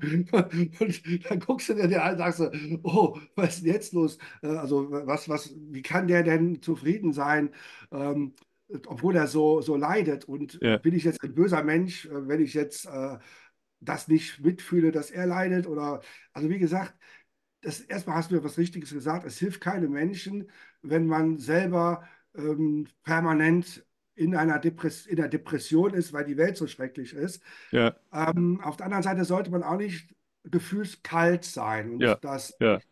Und dann guckst du dir den an und sagst so, oh, was ist denn jetzt los? Also wie kann der denn zufrieden sein, ähm, obwohl er so leidet? Und Ja, bin ich jetzt ein böser Mensch, wenn ich jetzt das nicht mitfühle, dass er leidet? Oder, also wie gesagt, erstmal hast du ja was Richtiges gesagt. Es hilft keinem Menschen, wenn man selber permanent in einer Depression ist, weil die Welt so schrecklich ist. ja, Auf der anderen Seite sollte man auch nicht gefühlskalt sein ja, und das ja,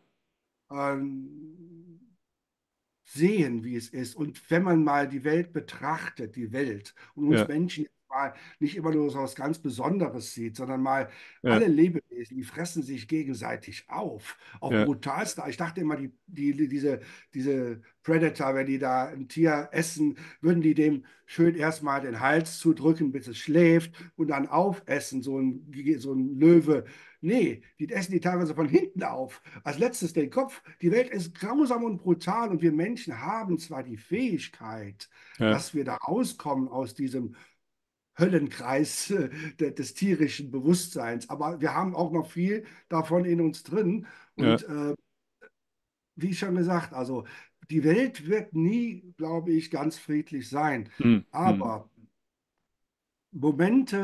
ähm, sehen, wie es ist. Und wenn man mal die Welt betrachtet, die Welt, und uns ja, Menschen mal nicht immer nur so was ganz Besonderes sieht, sondern mal ja, alle Lebewesen, die fressen sich gegenseitig auf. Auf ja, brutalste. Ich dachte immer, diese Predator, wenn die da ein Tier essen, würden die dem schön erstmal den Hals zudrücken, bis es schläft und dann aufessen, so ein Löwe. Nee, die essen die teilweise von hinten auf. Als letztes den Kopf. Die Welt ist grausam und brutal und wir Menschen haben zwar die Fähigkeit, ja, dass wir da rauskommen aus diesem Höllenkreis des tierischen Bewusstseins, aber wir haben auch noch viel davon in uns drin. ja, Und wie schon gesagt, also die Welt wird nie, glaube ich, ganz friedlich sein. hm, hm, Aber Momente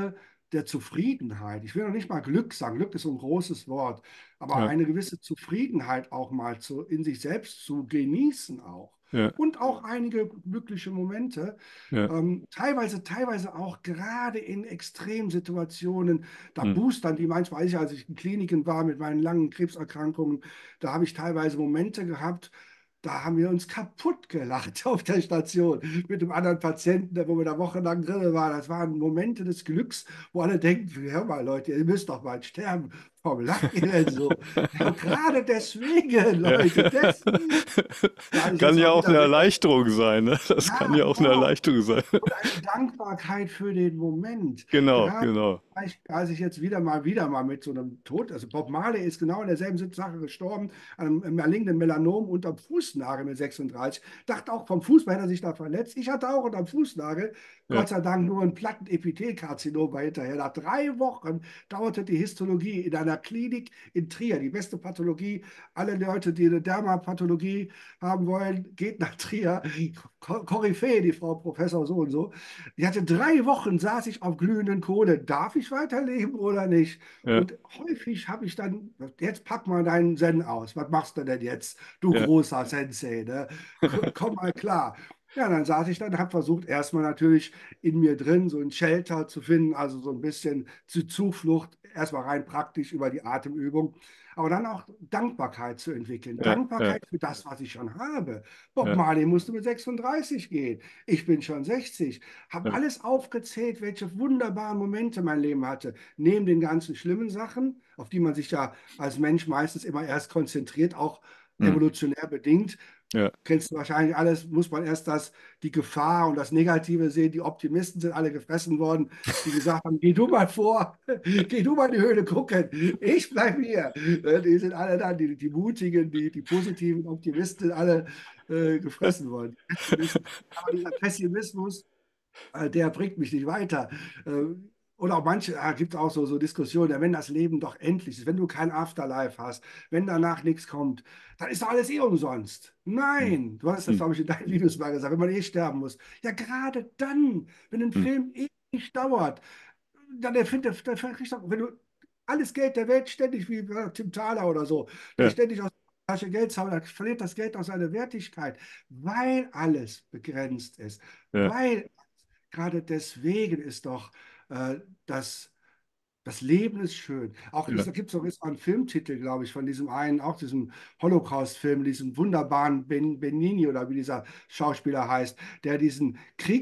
der Zufriedenheit. Ich will noch nicht mal Glück sagen, Glück ist so ein großes Wort, aber ja, eine gewisse Zufriedenheit auch mal in sich selbst zu genießen auch. ja, Und auch einige glückliche Momente. ja, Teilweise auch gerade in Extremsituationen, da hm, boostern die manchmal, als ich in Kliniken war mit meinen langen Krebserkrankungen, da habe ich teilweise Momente gehabt, da haben wir uns kaputt gelacht auf der Station mit einem anderen Patienten, wo wir da wochenlang drin waren. Das waren Momente des Glücks, wo alle denken, hör mal Leute, ihr müsst doch mal sterben. Warum lacht ihr denn so? Ja, gerade deswegen, ja. Leute, deswegen sage ich Kann jetzt ja mal auch wieder eine mit. Erleichterung sein, ne? Das kann Ja, ja auch eine genau. Erleichterung sein. Und eine Dankbarkeit für den Moment. Genau, Gerade genau. als ich jetzt wieder mal mit so einem Tod, also Bob Marley ist genau in derselben Sache gestorben, an einem malignen Melanom unterm Fußnagel mit 36. Dachte auch, vom Fußball hätte er sich da verletzt. Ich hatte auch unterm Fußnagel, Ja, Gott sei Dank, nur ein Plattenepithelkarzinom war hinterher. Nach 3 Wochen dauerte die Histologie in einer Klinik in Trier, die beste Pathologie. Alle Leute, die eine Dermapathologie haben wollen, geht nach Trier. Koryphäe, die Frau Professor so und so. Die hatte 3 Wochen, saß ich auf glühenden Kohle. Darf ich weiterleben oder nicht? ja, Und häufig habe ich dann, jetzt pack mal deinen Zen aus. Was machst du denn jetzt, du ja, großer Sensei? Ne? Komm mal klar. Ja, dann saß ich dann, habe versucht, erstmal natürlich in mir drin so ein Shelter zu finden, also so ein bisschen zur Zuflucht, erstmal rein praktisch über die Atemübung, aber dann auch Dankbarkeit zu entwickeln. ja, ja, Dankbarkeit für das, was ich schon habe. Bob ja, Marley musste mit 36 gehen. Ich bin schon 60. Habe ja. alles aufgezählt, welche wunderbaren Momente mein Leben hatte. Neben den ganzen schlimmen Sachen, auf die man sich ja als Mensch meistens immer erst konzentriert, auch Hm, evolutionär bedingt. ja. Kennst du wahrscheinlich alles, muss man erst die Gefahr und das Negative sehen. Die Optimisten sind alle gefressen worden, die gesagt haben, geh du mal vor, geh du mal in die Höhle gucken, ich bleibe hier. Die sind alle dann, die Mutigen, die positiven Optimisten, alle gefressen worden. Pessimisten. Aber dieser Pessimismus, der bringt mich nicht weiter. Äh, oder auch manche, gibt es auch so Diskussionen, ja, wenn das Leben doch endlich ist, wenn du kein Afterlife hast, wenn danach nichts kommt, dann ist doch alles eh umsonst. Hm, Nein, du hast das, hm, glaube ich, in deinen Videos mal gesagt, wenn man eh sterben muss. Ja, gerade dann, wenn ein hm, Film ewig dauert, dann erfindet, wenn du alles Geld der Welt ständig, wie Tim Thaler oder so, der ja, ständig aus der Tasche Geld zaubert, dann verliert das Geld auch seine Wertigkeit, weil alles begrenzt ist, ja, weil gerade deswegen ist doch äh, das, das Leben ist schön. Auch ja. da gibt es auch jetzt einen Filmtitel, glaube ich, von diesem einen, auch diesem Holocaust-Film, diesem wunderbaren Benigni oder wie dieser Schauspieler heißt, der diesen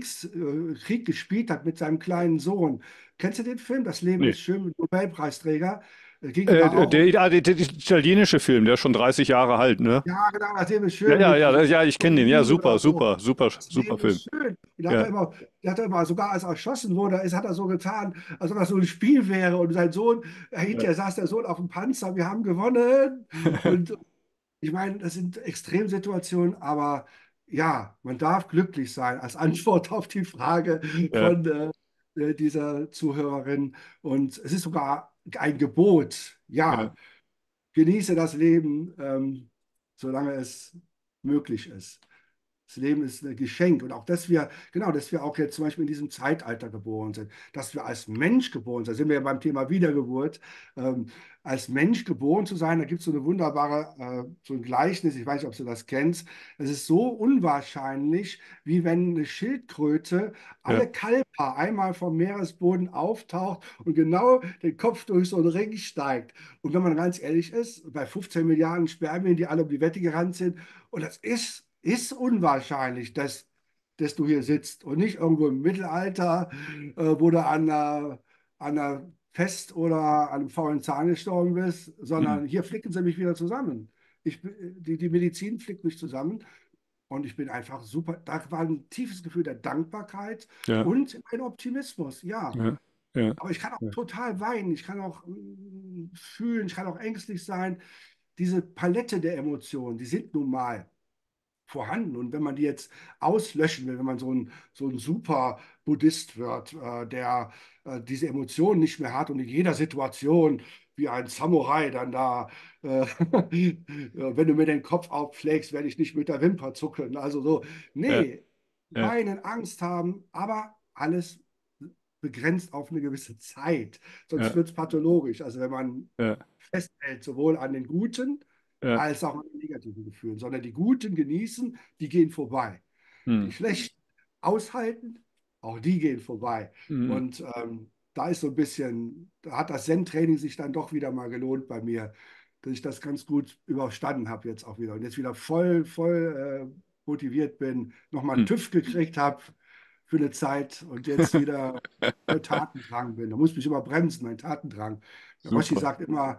Krieg gespielt hat mit seinem kleinen Sohn. Kennst du den Film? Das Leben Nee. ist schön, mit Nobelpreisträger. Ging da auch um. Der italienische Film, der ist schon 30 Jahre alt, ne? Ja, genau, das Leben ist Ja, schön ja, mit ja, ja, ich kenne den. Ja, Mussolini super, oder so. super, super, Das super Leben Film. ist schön. Ja, Der hat er immer, sogar als er erschossen wurde, hat er so getan, als ob das so ein Spiel wäre. Und sein Sohn, ja, hinterher saß der Sohn auf dem Panzer, wir haben gewonnen. Und ich meine, das sind Extremsituationen, aber ja, man darf glücklich sein, als Antwort auf die Frage ja, von dieser Zuhörerin. Und es ist sogar ein Gebot. ja, Ja, genieße das Leben, solange es möglich ist. Das Leben ist ein Geschenk und auch, dass wir auch jetzt zum Beispiel in diesem Zeitalter geboren sind, dass wir als Mensch geboren sind, da sind wir ja beim Thema Wiedergeburt, als Mensch geboren zu sein, da gibt es so eine wunderbare, so ein Gleichnis, ich weiß nicht, ob du das kennst, es ist so unwahrscheinlich, wie wenn eine Schildkröte ja, alle Kalper einmal vom Meeresboden auftaucht und genau den Kopf durch so einen Ring steigt. Und wenn man ganz ehrlich ist, bei 15 Milliarden Spermien, die alle um die Wette gerannt sind, und das ist unwahrscheinlich, dass du hier sitzt und nicht irgendwo im Mittelalter, wo du an einer Pest oder an einem faulen Zahn gestorben bist, hm, sondern hier flicken sie mich wieder zusammen. Die Medizin flickt mich zusammen und ich bin einfach super. Da war ein tiefes Gefühl der Dankbarkeit ja, und ein Optimismus, ja. ja, ja, Aber ich kann auch ja, total weinen, ich kann auch fühlen, ich kann auch ängstlich sein. Diese Palette der Emotionen, die sind nun mal vorhanden. Und wenn man die jetzt auslöschen will, wenn man so ein super Buddhist wird, der diese Emotionen nicht mehr hat und in jeder Situation wie ein Samurai dann da, wenn du mir den Kopf aufschlägst, werde ich nicht mit der Wimper zucken. Also so, ja, nee, ja, weinen, Angst haben, aber alles begrenzt auf eine gewisse Zeit, sonst ja, wird es pathologisch. Also wenn man ja, festhält, sowohl an den guten ja, als auch an den negativen Gefühlen, sondern die guten genießen, die gehen vorbei. Die hm, schlechten aushalten, auch die gehen vorbei. hm, Und da ist so ein bisschen, da hat das Zen-Training sich dann doch wieder mal gelohnt bei mir, dass ich das ganz gut überstanden habe jetzt auch wieder und jetzt wieder voll motiviert bin, nochmal hm, TÜV gekriegt habe für eine Zeit und jetzt wieder voll Tatendrang bin. Da muss ich mich immer bremsen, mein Tatendrang. Der Roshi super. sagt immer,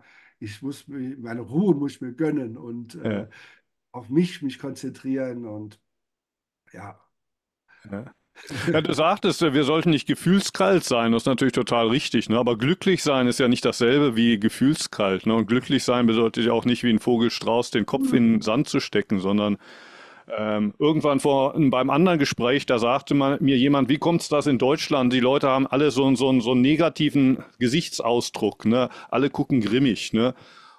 meine Ruhe muss ich mir gönnen und Ja, auf mich konzentrieren und ja. ja. Ja, du sagtest, wir sollten nicht gefühlskalt sein. Das ist natürlich total richtig, ne? Aber glücklich sein ist ja nicht dasselbe wie gefühlskalt, ne? Und glücklich sein bedeutet ja auch nicht wie ein Vogelstrauß den Kopf in den Sand zu stecken, sondern irgendwann beim anderen Gespräch, da sagte mir jemand, wie kommt es, dass in Deutschland die Leute haben alle so einen negativen Gesichtsausdruck, ne? Alle gucken grimmig, ne?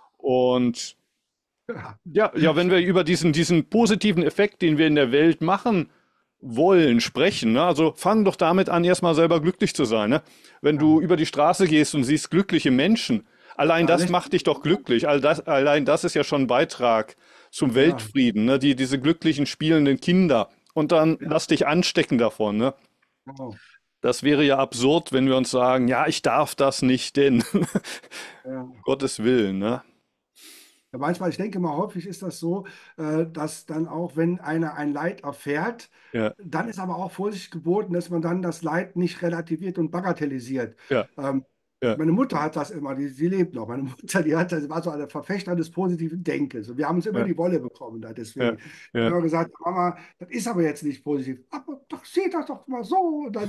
Und Ja, ja, wenn wir über diesen positiven Effekt, den wir in der Welt machen wollen, sprechen, ne? Also fang doch damit an, erstmal selber glücklich zu sein, ne? Wenn ja. du über die Straße gehst und siehst glückliche Menschen, allein Da das lässt, macht dich doch glücklich. Allein das ist ja schon ein Beitrag zum ja, Weltfrieden, ne? Diese glücklichen spielenden Kinder. Und dann ja, lass dich anstecken davon, ne? genau. Das wäre ja absurd, wenn wir uns sagen, ja, ich darf das nicht, denn Ja. Gottes Willen, ne? Ja, manchmal, ich denke mal, häufig ist das so, dass dann auch, wenn einer ein Leid erfährt, Ja, dann ist aber auch Vorsicht geboten, dass man dann das Leid nicht relativiert und bagatellisiert. ja, Ähm, ja, Meine Mutter hat das immer, sie lebt noch. Meine Mutter, war so eine Verfechterin des positiven Denkens. Und wir haben uns immer in ja, die Wolle bekommen da ja, deswegen. Ich ja, habe immer gesagt, Mama, das ist aber jetzt nicht positiv. Aber doch, seht das doch mal so. Und dann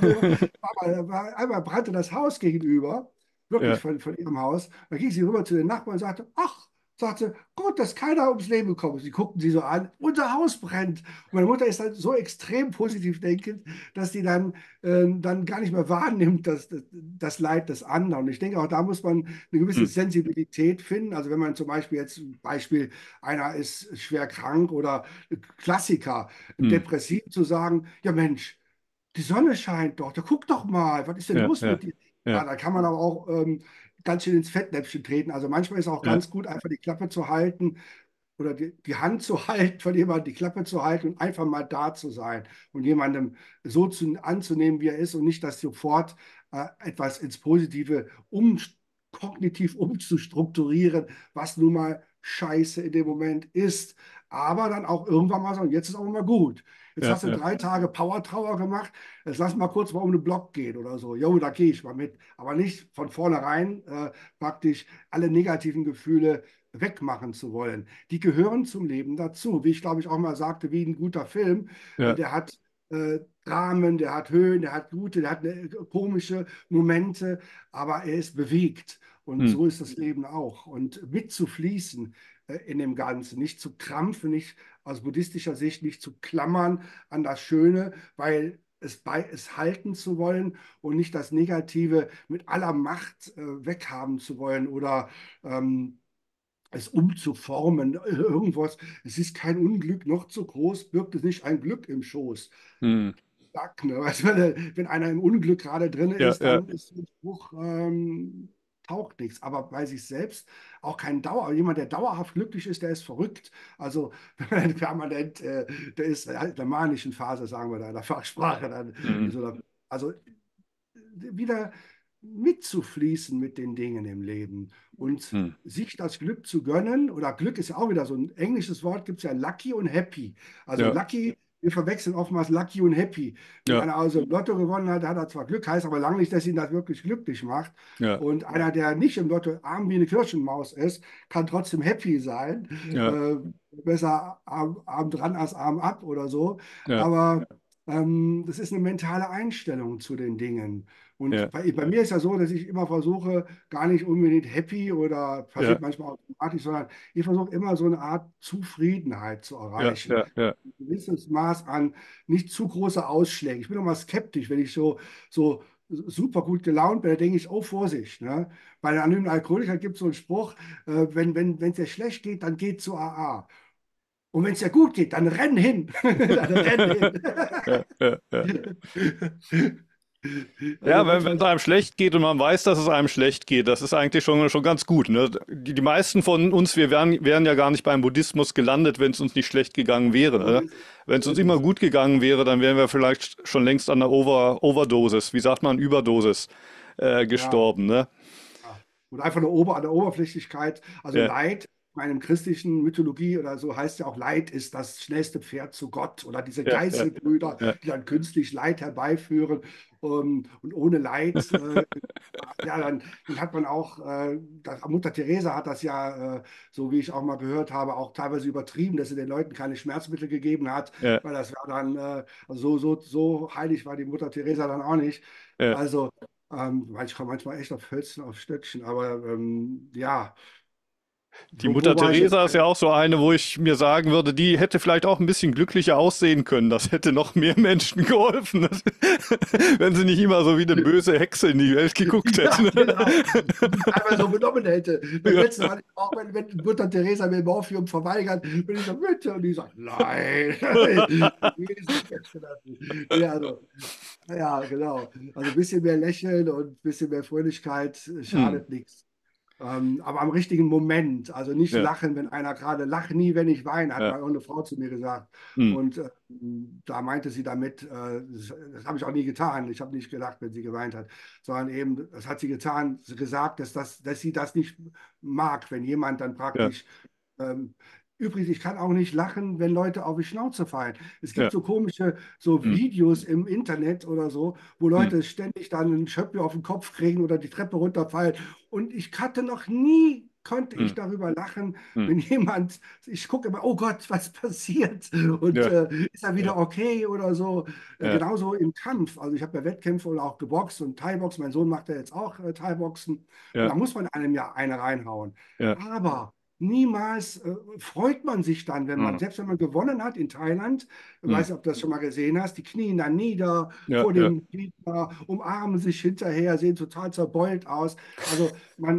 einmal brannte das Haus gegenüber, wirklich ja, von ihrem Haus. Da ging sie rüber zu den Nachbarn und sagte, ach, sagte, gut, dass keiner ums Leben gekommen ist. Sie guckten sie so an, unser Haus brennt. Und meine Mutter ist dann so extrem positiv denkend, dass sie dann gar nicht mehr wahrnimmt, das Leid des anderen. Und ich denke, auch da muss man eine gewisse hm, Sensibilität finden. Also wenn man zum Beispiel jetzt, Beispiel, einer ist schwer krank oder Klassiker, hm, depressiv zu sagen, ja Mensch, die Sonne scheint doch, da guck doch mal, was ist denn ja, los ja, mit dir? Ja, ja, da kann man aber auch ganz schön ins Fettnäpfchen treten. Also manchmal ist auch ja, ganz gut, einfach die Klappe zu halten oder die Hand zu halten von jemandem, die Klappe zu halten und einfach mal da zu sein und jemandem anzunehmen, wie er ist und nicht das sofort etwas ins Positive kognitiv umzustrukturieren, was nun mal Scheiße in dem Moment ist. Aber dann auch irgendwann mal sagen, jetzt ist auch mal gut. Jetzt ja, hast du ja, 3 Tage Power-Trauer gemacht, jetzt lass mal kurz mal um den Block gehen oder so. Jo, da gehe ich mal mit. Aber nicht von vornherein praktisch alle negativen Gefühle wegmachen zu wollen. Die gehören zum Leben dazu. Wie ich glaube ich auch mal sagte, wie ein guter Film, ja, der hat Dramen, der hat Höhen, der hat gute, der hat komische Momente, aber er ist bewegt. Und hm, so ist das Leben auch. Und mitzufließen in dem Ganzen, nicht zu krampfen, nicht aus buddhistischer Sicht, nicht zu klammern an das Schöne, weil es halten zu wollen und nicht das Negative mit aller Macht weghaben zu wollen oder es umzuformen, irgendwas. Es ist kein Unglück noch zu groß, birgt es nicht ein Glück im Schoß. hm, Zack, ne? Also wenn einer im Unglück gerade drin ja, ist, ja, dann ist ein Spruch, taugt nichts. Aber bei sich selbst auch kein jemand, der dauerhaft glücklich ist, der ist verrückt. Also wenn man permanent, der ist halt in der manischen Phase, sagen wir da in der Fachsprache, dann hm, in so einer, also wieder mitzufließen mit den Dingen im Leben und hm, sich das Glück zu gönnen, oder Glück ist ja auch wieder so ein englisches Wort, gibt es ja lucky und happy. Also ja, lucky, wir verwechseln oftmals lucky und happy. Wenn ja, einer also im Lotto gewonnen hat, hat er zwar Glück, heißt aber lange nicht, dass ihn das wirklich glücklich macht. ja, Und einer, der nicht im Lotto arm wie eine Kirchenmaus ist, kann trotzdem happy sein. ja, Äh, Besser arm dran als arm ab oder so. ja, Aber das ist eine mentale Einstellung zu den Dingen. Und ja, bei mir ist ja so, dass ich immer versuche, gar nicht unbedingt happy oder ja, passiert manchmal automatisch, sondern ich versuche immer so eine Art Zufriedenheit zu ja, erreichen. ja, ja, Ein gewisses Maß an nicht zu große Ausschläge. Ich bin immer skeptisch, wenn ich so super gut gelaunt bin, da denke ich, oh Vorsicht. Ne? Bei den anonymen Alkoholikern gibt es so einen Spruch, wenn es dir schlecht geht, dann geh zu AA. Und wenn es dir gut geht, dann renn hin. Dann renn hin. ja, ja, ja. Ja, Also wenn manchmal, es einem schlecht geht und man weiß, dass es einem schlecht geht, das ist eigentlich schon ganz gut. Ne? Die meisten von uns, wären ja gar nicht beim Buddhismus gelandet, wenn es uns nicht schlecht gegangen wäre. so Ne? ist es. Wenn es So uns ist immer es. gut gegangen wäre, dann wären wir vielleicht schon längst an der Overdosis, wie sagt man, Überdosis, Ja. gestorben. Ne? Ja. Und einfach nur an der Oberflächlichkeit, also Ja, Leid, in meinem christlichen Mythologie oder so heißt ja auch, Leid ist das schnellste Pferd zu Gott oder diese ja, ja, Geißelbrüder, ja, die dann künstlich Leid herbeiführen. Und ohne Leid, ja, dann hat man auch, Mutter Teresa hat das ja, so wie ich auch mal gehört habe, auch teilweise übertrieben, dass sie den Leuten keine Schmerzmittel gegeben hat, ja, weil das war dann, also so heilig war die Mutter Teresa dann auch nicht. ja. Also, ich komme manchmal echt auf Hölzchen, auf Stöckchen, aber ja, Die wo Mutter war ich jetzt? Teresa ist ja auch so eine, wo ich mir sagen würde, die hätte vielleicht auch ein bisschen glücklicher aussehen können. Das hätte noch mehr Menschen geholfen, wenn sie nicht immer so wie eine böse Hexe in die Welt geguckt hätte. Ja, Ne? genau. Und sich einmal so benommen hätte. Beim Ja. letzten Mal, auch wenn Mutter Teresa mir Morphium verweigert, bin ich so, bitte. Und die sagt, nein. Jesus, ja, also, ja, genau. Also ein bisschen mehr Lächeln und ein bisschen mehr Fröhlichkeit Hm. schadet nichts. Aber am richtigen Moment. Also nicht Ja, lachen, wenn einer gerade, lach nie, wenn ich weine, hat ja. mal eine Frau zu mir gesagt. Hm. Und da meinte sie damit, das habe ich auch nie getan. Ich habe nicht gelacht, wenn sie geweint hat, sondern eben, das hat sie getan, gesagt, dass sie das nicht mag, wenn jemand dann Ja, praktisch ähm, übrigens, ich kann auch nicht lachen, wenn Leute auf die Schnauze fallen. Es gibt ja. so komische so Hm. Videos im Internet oder so, wo Hm. Leute ständig dann einen Schöppel auf den Kopf kriegen oder die Treppe runterfallen. Und ich hatte noch nie, konnte ich Hm. darüber lachen, Hm. wenn jemand, ich gucke immer, oh Gott, was passiert? Und Ja, ist er ja, wieder okay oder so? ja, Genauso im Kampf. Also ich habe ja Wettkämpfe und auch geboxt und Thai-Box. Mein Sohn macht ja jetzt auch Thai-Boxen. Und ja, da muss man einem ja eine reinhauen. ja. Aber niemals freut man sich dann, wenn man, Hm. selbst wenn man gewonnen hat in Thailand, ich Hm. weiß nicht, ob du das schon mal gesehen hast, die knien dann nieder Ja, vor ja, dem Gegner, umarmen sich hinterher, sehen total zerbeult aus. Also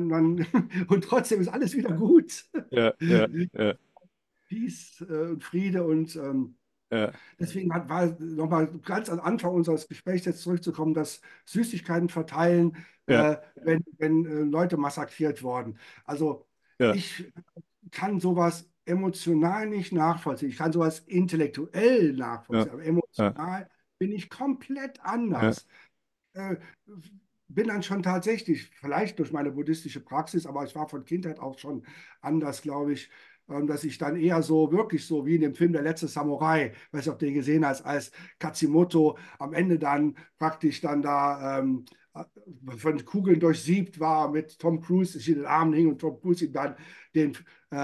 und trotzdem ist alles wieder gut. ja, ja, ja, Peace und Friede und ja, deswegen war nochmal ganz am Anfang unseres Gesprächs jetzt zurückzukommen, dass Süßigkeiten verteilen, ja, wenn Leute massakriert wurden. Also ja, ich kann sowas emotional nicht nachvollziehen. Ich kann sowas intellektuell ja, nachvollziehen, aber ja, emotional bin ich komplett ja. anders. Äh, Bin dann schon tatsächlich, vielleicht durch meine buddhistische Praxis, aber ich war von Kindheit auch schon anders, glaube ich, dass ich dann eher so, wirklich so wie in dem Film Der letzte Samurai, weiß nicht, ob du den gesehen hast, als Katsumoto am Ende dann praktisch dann da von Kugeln durchsiebt war, mit Tom Cruise sich in den Armen hing und Tom Cruise ihm dann den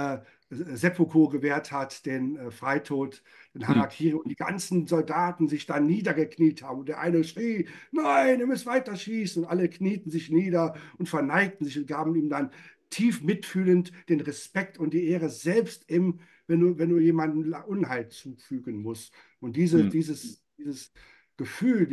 Seppuku gewährt hat, den Freitod, den Hm. Harakiri und die ganzen Soldaten sich dann niedergekniet haben. Und der eine schrie, nein, ihr müsst weiter schießen. Und alle knieten sich nieder und verneigten sich und gaben ihm dann tief mitfühlend den Respekt und die Ehre, selbst wenn du jemandem Unheil zufügen musst. Und Hm. dieses Gefühl,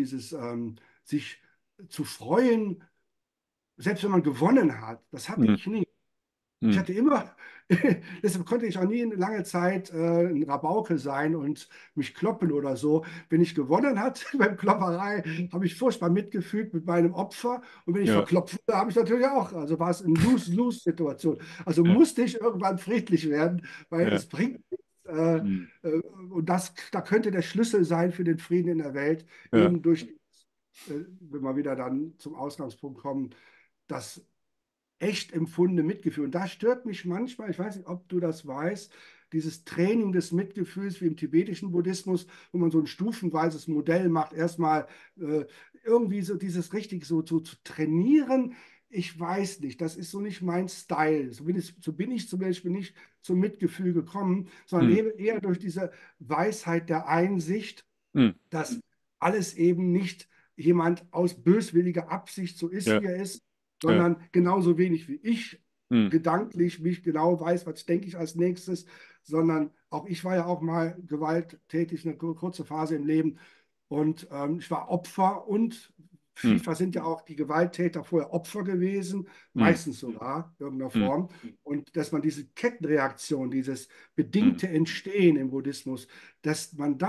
sich zu freuen, selbst wenn man gewonnen hat, das hatte Hm. ich nie. Ich Hm. hatte immer, deshalb konnte ich auch nie eine lange Zeit ein Rabauke sein und mich kloppen oder so. Wenn ich gewonnen hat beim Klopperei, habe ich furchtbar mitgefühlt mit meinem Opfer. Und wenn ich Ja, verklopft wurde, habe ich natürlich auch. Also war es eine Lose-Lose-Situation. Also ja, musste ich irgendwann friedlich werden, weil ja. es bringt nichts. Hm. Und da könnte der Schlüssel sein für den Frieden in der Welt, Ja, eben durch, wenn wir wieder dann zum Ausgangspunkt kommen, das echt empfundene Mitgefühl. Und da stört mich manchmal, ich weiß nicht, ob du das weißt, dieses Training des Mitgefühls wie im tibetischen Buddhismus, wo man so ein stufenweises Modell macht, erstmal äh, irgendwie so dieses richtig so zu trainieren. Ich weiß nicht, das ist so nicht mein Style. So bin ich zum Beispiel nicht zum Mitgefühl gekommen, sondern hm. eben eher durch diese Weisheit der Einsicht, Hm. dass alles eben nicht jemand aus böswilliger Absicht so ist, Ja, wie er ist, ja, sondern genauso wenig wie ich hm. gedanklich mich genau weiß, was denke ich als nächstes, sondern auch ich war ja auch mal gewalttätig, eine kurze Phase im Leben und ich war Opfer und Hm. FIFA sind ja auch die Gewalttäter vorher Opfer gewesen, Hm. meistens sogar in irgendeiner Hm. Form. Und dass man diese Kettenreaktion, dieses Hm. bedingte Entstehen im Buddhismus, dass man das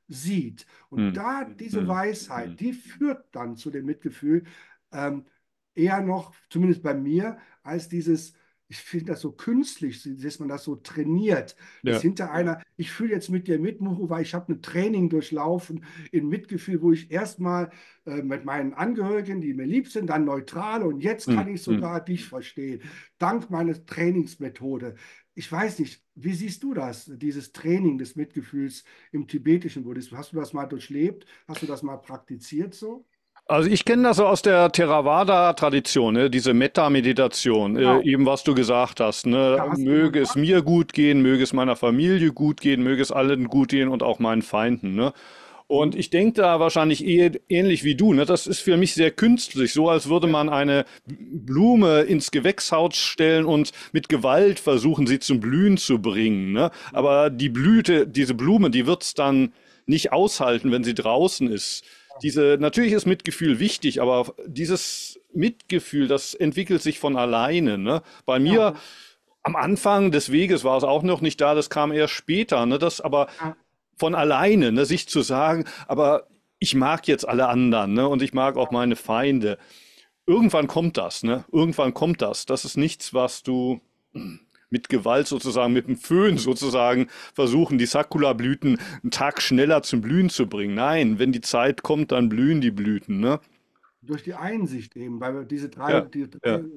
sieht. Und hm, da diese hm, hm. Weisheit, die führt dann zu dem Mitgefühl, ähm, eher noch, zumindest bei mir, als dieses, ich finde das so künstlich, dass man das so trainiert, dass Ja. hinter einer, ich fühle jetzt mit dir mit, Muru, weil ich habe ein Training durchlaufen in Mitgefühl, wo ich erstmal mit meinen Angehörigen, die mir lieb sind, dann neutral und jetzt Hm, kann ich hm. sogar dich verstehen, dank meiner Trainingsmethode. Ich weiß nicht, wie siehst du das, dieses Training des Mitgefühls im tibetischen Buddhismus? Hast du das mal durchlebt? Hast du das mal praktiziert so? Also ich kenne das so aus der Theravada-Tradition, ne? Diese Metta-Meditation, Genau. eben was du gesagt hast, ne? Ja, hast du mal Möge es gemacht? mir gut gehen, möge es meiner Familie gut gehen, möge es allen gut gehen und auch meinen Feinden, ne? Und Hm? ich denke da wahrscheinlich ähnlich wie du, ne? Das ist für mich sehr künstlich, so als würde Ja, man eine Blume ins Gewächshaus stellen und mit Gewalt versuchen, sie zum Blühen zu bringen, ne? hm, Aber die Blüte, diese Blume, die wird's dann nicht aushalten, wenn sie draußen ist. Natürlich ist Mitgefühl wichtig, aber dieses Mitgefühl, das entwickelt sich von alleine. Ne? Bei ja, mir am Anfang des Weges war es auch noch nicht da, das kam erst später. Ne? Das aber ja, von alleine, ne? Sich zu sagen, aber ich mag jetzt alle anderen, ne? Und ich mag auch meine Feinde. Irgendwann kommt das, ne? Irgendwann kommt das. Das ist nichts, was du mit Gewalt sozusagen, mit dem Föhn sozusagen versuchen, die Sakura-Blüten einen Tag schneller zum Blühen zu bringen. Nein, wenn die Zeit kommt, dann blühen die Blüten, ne? durch die Einsicht eben, weil wir Ja, die drei, ja,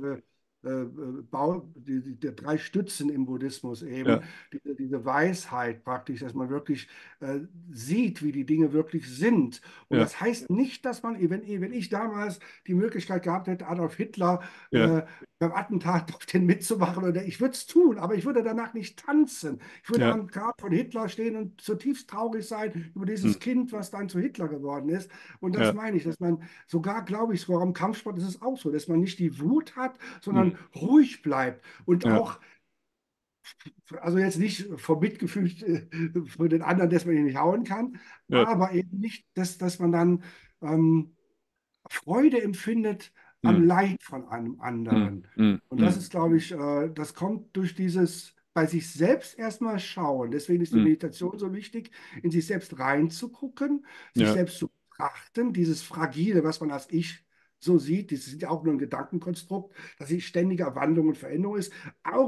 die drei Stützen im Buddhismus eben, ja, diese Weisheit praktisch, dass man wirklich sieht, wie die Dinge wirklich sind. Und ja, das heißt nicht, dass man, wenn ich damals die Möglichkeit gehabt hätte, Adolf Hitler ja, beim Attentat auf den mitzumachen, oder ich würde es tun, aber ich würde danach nicht tanzen. Ich würde ja, am Grab von Hitler stehen und zutiefst traurig sein über hm, dieses Kind, was dann zu Hitler geworden ist. Und das ja, meine ich, dass man sogar, glaube ich, sogar im Kampfsport ist es auch so, dass man nicht die Wut hat, hm, sondern ruhig bleibt und ja, auch, also jetzt nicht vom Mitgefühl für den anderen, dass man ihn nicht hauen kann, ja, aber eben nicht, dass man dann ähm, Freude empfindet am hm, Leid von einem hm, anderen. hm, Und das hm, ist, glaube ich, das kommt durch dieses bei sich selbst erstmal schauen. Deswegen ist die hm, Meditation so wichtig, in sich selbst reinzugucken, sich ja, selbst zu betrachten, dieses Fragile, was man als Ich so sieht, das ist ja auch nur ein Gedankenkonstrukt, das in ständiger Wandlung und Veränderung ist,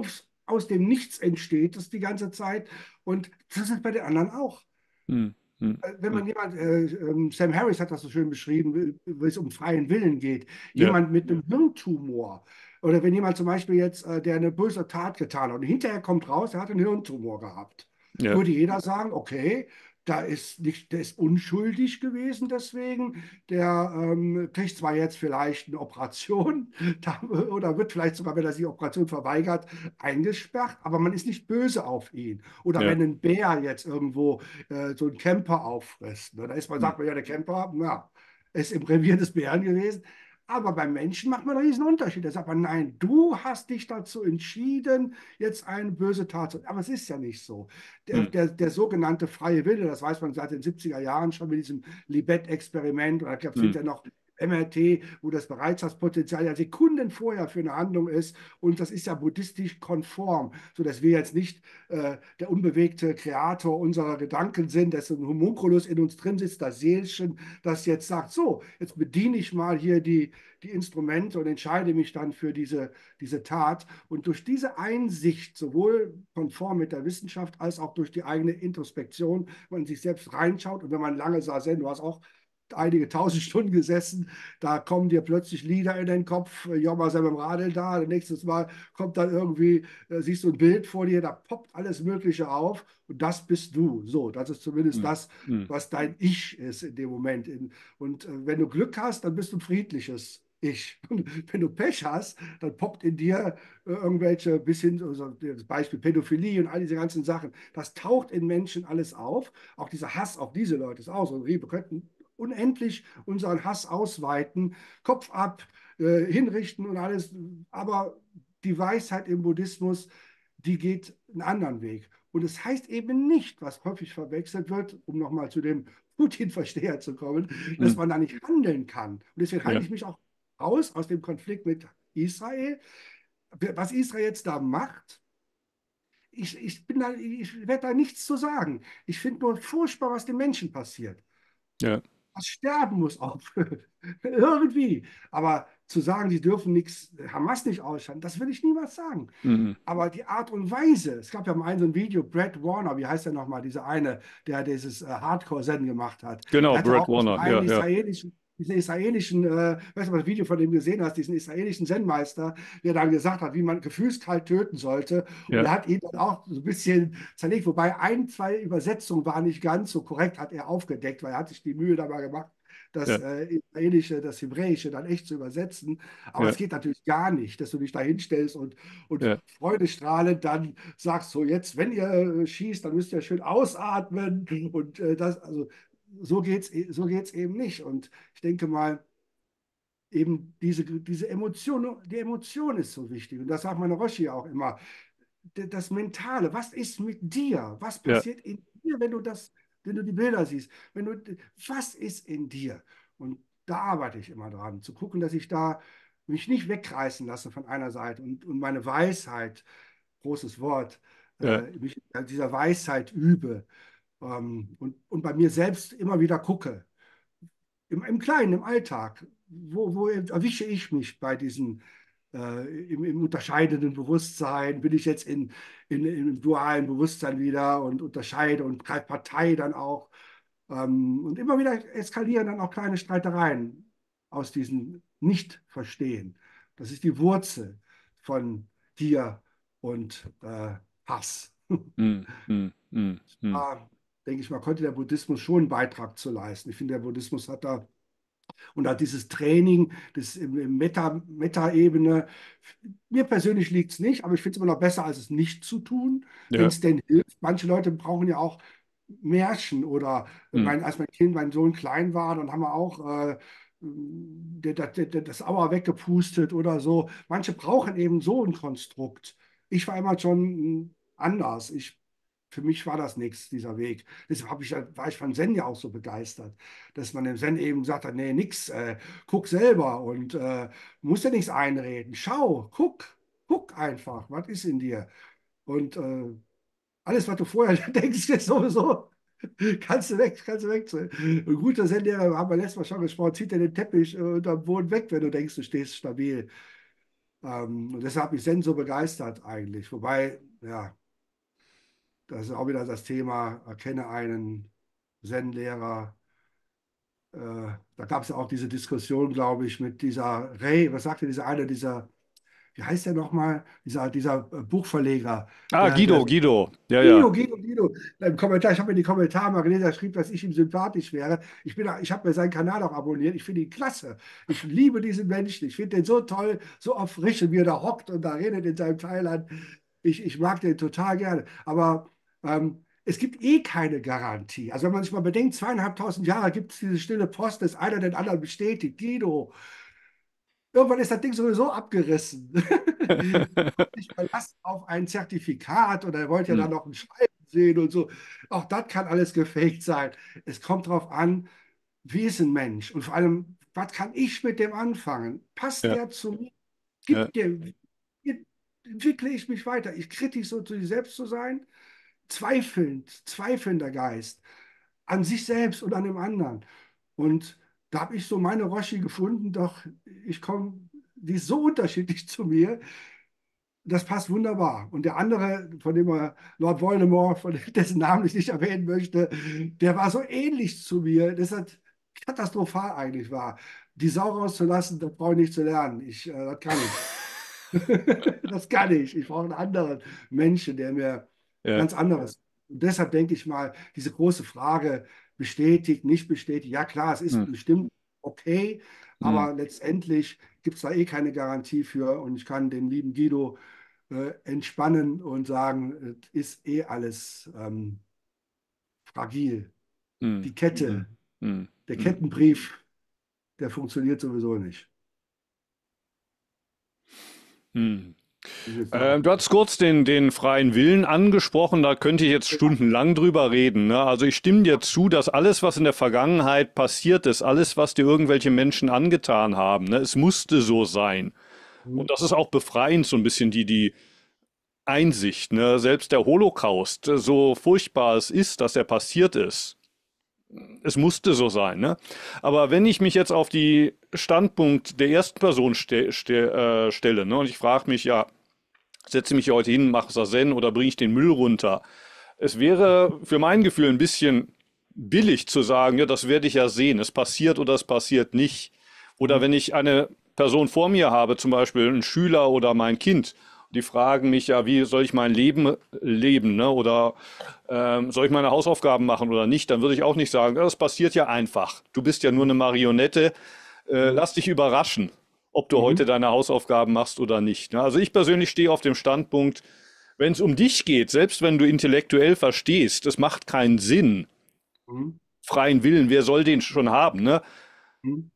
aus dem Nichts entsteht das die ganze Zeit. Und das ist bei den anderen auch. hm, hm, Wenn hm, man jemand, Sam Harris hat das so schön beschrieben, wie es um freien Willen geht, ja, jemand mit einem Hirntumor oder wenn jemand zum Beispiel jetzt, der eine böse Tat getan hat und hinterher kommt raus, er hat einen Hirntumor gehabt, ja, würde jeder sagen, okay, da ist nicht, der ist unschuldig gewesen deswegen, der kriegt zwar jetzt vielleicht eine Operation oder wird vielleicht sogar, wenn er sich die Operation verweigert, eingesperrt, aber man ist nicht böse auf ihn. Oder ja, wenn ein Bär jetzt irgendwo so ein Camper auffrisst. Ne? Da ist man, hm, sagt man ja, der Camper, na, ist im Revier des Bären gewesen. Aber beim Menschen macht man einen riesen Unterschied. Er sagt man, nein, du hast dich dazu entschieden, jetzt eine böse Tat zu. Aber es ist ja nicht so. hm, Der sogenannte freie Wille, das weiß man seit den 70er Jahren schon mit diesem Libet-Experiment, oder gab es hm, hinterher noch MRT, wo das Bereitschaftspotenzial ja Sekunden vorher für eine Handlung ist. Und das ist ja buddhistisch konform, sodass wir jetzt nicht der unbewegte Kreator unserer Gedanken sind, dass ein Homunculus in uns drin sitzt, das Seelchen, das jetzt sagt, so, jetzt bediene ich mal hier die Instrumente und entscheide mich dann für diese Tat. Und durch diese Einsicht, sowohl konform mit der Wissenschaft als auch durch die eigene Introspektion, wenn man sich selbst reinschaut und wenn man lange saß, du hast auch einige tausend Stunden gesessen, da kommen dir plötzlich Lieder in den Kopf, Jomma sei beim Radl da, nächstes Mal kommt dann irgendwie, siehst du ein Bild vor dir, da poppt alles Mögliche auf und das bist du. So, das ist zumindest hm, das, hm, was dein Ich ist in dem Moment. Und wenn du Glück hast, dann bist du ein friedliches Ich. Und wenn du Pech hast, dann poppt in dir irgendwelche, bis hin, also das Beispiel Pädophilie und all diese ganzen Sachen, das taucht in Menschen alles auf. Auch dieser Hass auf diese Leute ist auch so. Wir könnten unendlich unseren Hass ausweiten, Kopf ab, hinrichten und alles. Aber die Weisheit im Buddhismus, die geht einen anderen Weg. Und es heißt eben nicht, was häufig verwechselt wird, um nochmal zu dem Putin-Versteher zu kommen, dass hm, man da nicht handeln kann. Und deswegen halte ja, ich mich auch raus aus dem Konflikt mit Israel. Was Israel jetzt da macht, ich werde da nichts zu sagen. Ich finde nur furchtbar, was den Menschen passiert. Ja. Das Sterben muss aufhören. Irgendwie. Aber zu sagen, die dürfen nichts, Hamas nicht ausschalten, das will ich niemals sagen. Mhm. Aber die Art und Weise, es gab ja mal so ein Video, Brad Warner, wie heißt der nochmal, dieser eine, der dieses Hardcore-Zen gemacht hat. Genau, Der hat ja Brad auch Warner, ja, ja, diesen israelischen, weißt du, das Video von dem gesehen hast, diesen israelischen Zen-Meister, der dann gesagt hat, wie man gefühlskalt töten sollte. Und ja, er hat ihn dann auch so ein bisschen zerlegt, wobei ein, zwei Übersetzungen waren nicht ganz so korrekt, hat er aufgedeckt, weil er hat sich die Mühe dabei gemacht, das ja, Israelische, das Hebräische dann echt zu übersetzen. Aber ja, es geht natürlich gar nicht, dass du dich da hinstellst und ja, freudestrahlend dann sagst, so jetzt, wenn ihr schießt, dann müsst ihr schön ausatmen. Und also so geht's eben nicht. Und ich denke mal, eben diese Emotion, die Emotion ist so wichtig. Und das sagt meine Roshi auch immer. Das Mentale, was ist mit dir? Was ja, passiert in dir, wenn du die Bilder siehst? Was ist in dir? Und da arbeite ich immer dran, zu gucken, dass ich da mich nicht wegreißen lasse von einer Seite und meine Weisheit, großes Wort, ja, mich an dieser Weisheit übe und bei mir selbst immer wieder gucke im Kleinen, im Alltag, wo erwische ich mich bei diesen, im unterscheidenden Bewusstsein, bin ich jetzt im dualen Bewusstsein wieder und unterscheide und greife Partei dann auch. Und immer wieder eskalieren dann auch kleine Streitereien aus diesem Nicht-Verstehen. Das ist die Wurzel von Gier und Hass. mhm, mhm, mhm, mhm. Da, denke ich mal, konnte der Buddhismus schon einen Beitrag zu leisten. Ich finde, der Buddhismus hat da und auch dieses Training, das im Meta-Ebene, mir persönlich liegt es nicht, aber ich finde es immer noch besser, als es nicht zu tun, wenn Ja, es denn hilft. Manche Leute brauchen ja auch Märchen oder mhm, als mein Sohn klein war, dann haben wir auch das Auer weggepustet oder so. Manche brauchen eben so ein Konstrukt. Ich war immer schon anders. Für mich war das nichts, dieser Weg. Deshalb war ich von Zen ja auch so begeistert, dass man dem Zen eben gesagt hat, nee, nix, guck selber und musst dir nichts einreden. Schau, guck einfach, was ist in dir? Und alles, was du vorher denkst, ist sowieso, kannst du weg. Ein guter Zen-Lehrer, haben wir letztes Mal schon gesprochen, zieht dir den Teppich unterm Boden weg, wenn du denkst, du stehst stabil. Und deshalb hat mich Zen so begeistert eigentlich. Wobei, ja, das ist auch wieder das Thema, erkenne einen Zen-Lehrer. Da gab es ja auch diese Diskussion, glaube ich, mit dieser Ray, was sagte dieser eine, wie heißt der nochmal, dieser Buchverleger, ah, der Guido, ja, ja, Guido. Im Kommentar, ich habe mir die Kommentare mal gelesen, er schrieb, dass ich ihm sympathisch wäre. Ich habe mir seinen Kanal auch abonniert. Ich finde ihn klasse. Ich liebe diesen Menschen. Ich finde den so toll, so erfrischend, wie er da hockt und da redet in seinem Thailand. Ich mag den total gerne. Aber es gibt eh keine Garantie. Also wenn man sich mal bedenkt, 2500 Jahre gibt es diese stille Post, dass einer den anderen bestätigt. Guido, irgendwann ist das Ding sowieso abgerissen. Sich verlassen auf ein Zertifikat oder er wollte ja mhm, dann noch ein Schreiben sehen und so. Auch das kann alles gefaked sein. Es kommt darauf an, wie ist ein Mensch und vor allem, was kann ich mit dem anfangen? Passt ja, der zu mir? ja, Gibt der, entwickle ich mich weiter? Ich kritisch so zu sich selbst zu sein, zweifelnder Geist an sich selbst und an dem anderen. Und da habe ich so meine Roshi gefunden, doch ich komme, die ist so unterschiedlich zu mir, das passt wunderbar. Und der andere, von dem er Lord Voldemort, von dessen Namen ich nicht erwähnen möchte, der war so ähnlich zu mir, dass das katastrophal eigentlich war. Die Sau rauszulassen, das brauche ich nicht zu lernen. Das kann ich. Das kann ich. Ich brauche einen anderen Menschen, der mir ja, ganz anderes. Und deshalb denke ich mal, diese große Frage, bestätigt, nicht bestätigt, ja klar, es ist mhm, bestimmt okay, mhm, aber letztendlich gibt es da eh keine Garantie für. Und ich kann den lieben Guido entspannen und sagen, es ist eh alles fragil. mhm, Die Kette, mhm, mhm, der mhm. Kettenbrief, der funktioniert sowieso nicht. Mhm. Muss ich jetzt sagen. Du hast kurz den freien Willen angesprochen, da könnte ich jetzt stundenlang drüber reden. Ne? Also ich stimme dir zu, dass alles, was in der Vergangenheit passiert ist, alles, was dir irgendwelche Menschen angetan haben, ne, es musste so sein. Und das ist auch befreiend, so ein bisschen die Einsicht, ne? Selbst der Holocaust, so furchtbar es ist, dass er passiert ist, es musste so sein, ne? Aber wenn ich mich jetzt auf die Standpunkt der ersten Person stelle, ne, und ich frage mich, ja, setze mich heute hin, mache Sazen oder bringe ich den Müll runter? Es wäre für mein Gefühl ein bisschen billig zu sagen, ja, das werde ich ja sehen, es passiert oder es passiert nicht. Oder Mhm. wenn ich eine Person vor mir habe, zum Beispiel ein Schüler oder mein Kind, die fragen mich ja, wie soll ich mein Leben leben, ne? Oder soll ich meine Hausaufgaben machen oder nicht, dann würde ich auch nicht sagen, ja, das passiert ja einfach. Du bist ja nur eine Marionette, Mhm. lass dich überraschen, ob du heute Mhm. deine Hausaufgaben machst oder nicht. Ne? Also ich persönlich stehe auf dem Standpunkt, wenn es um dich geht, selbst wenn du intellektuell verstehst, es macht keinen Sinn, Mhm. freien Willen, wer soll den schon haben, ne? Mhm.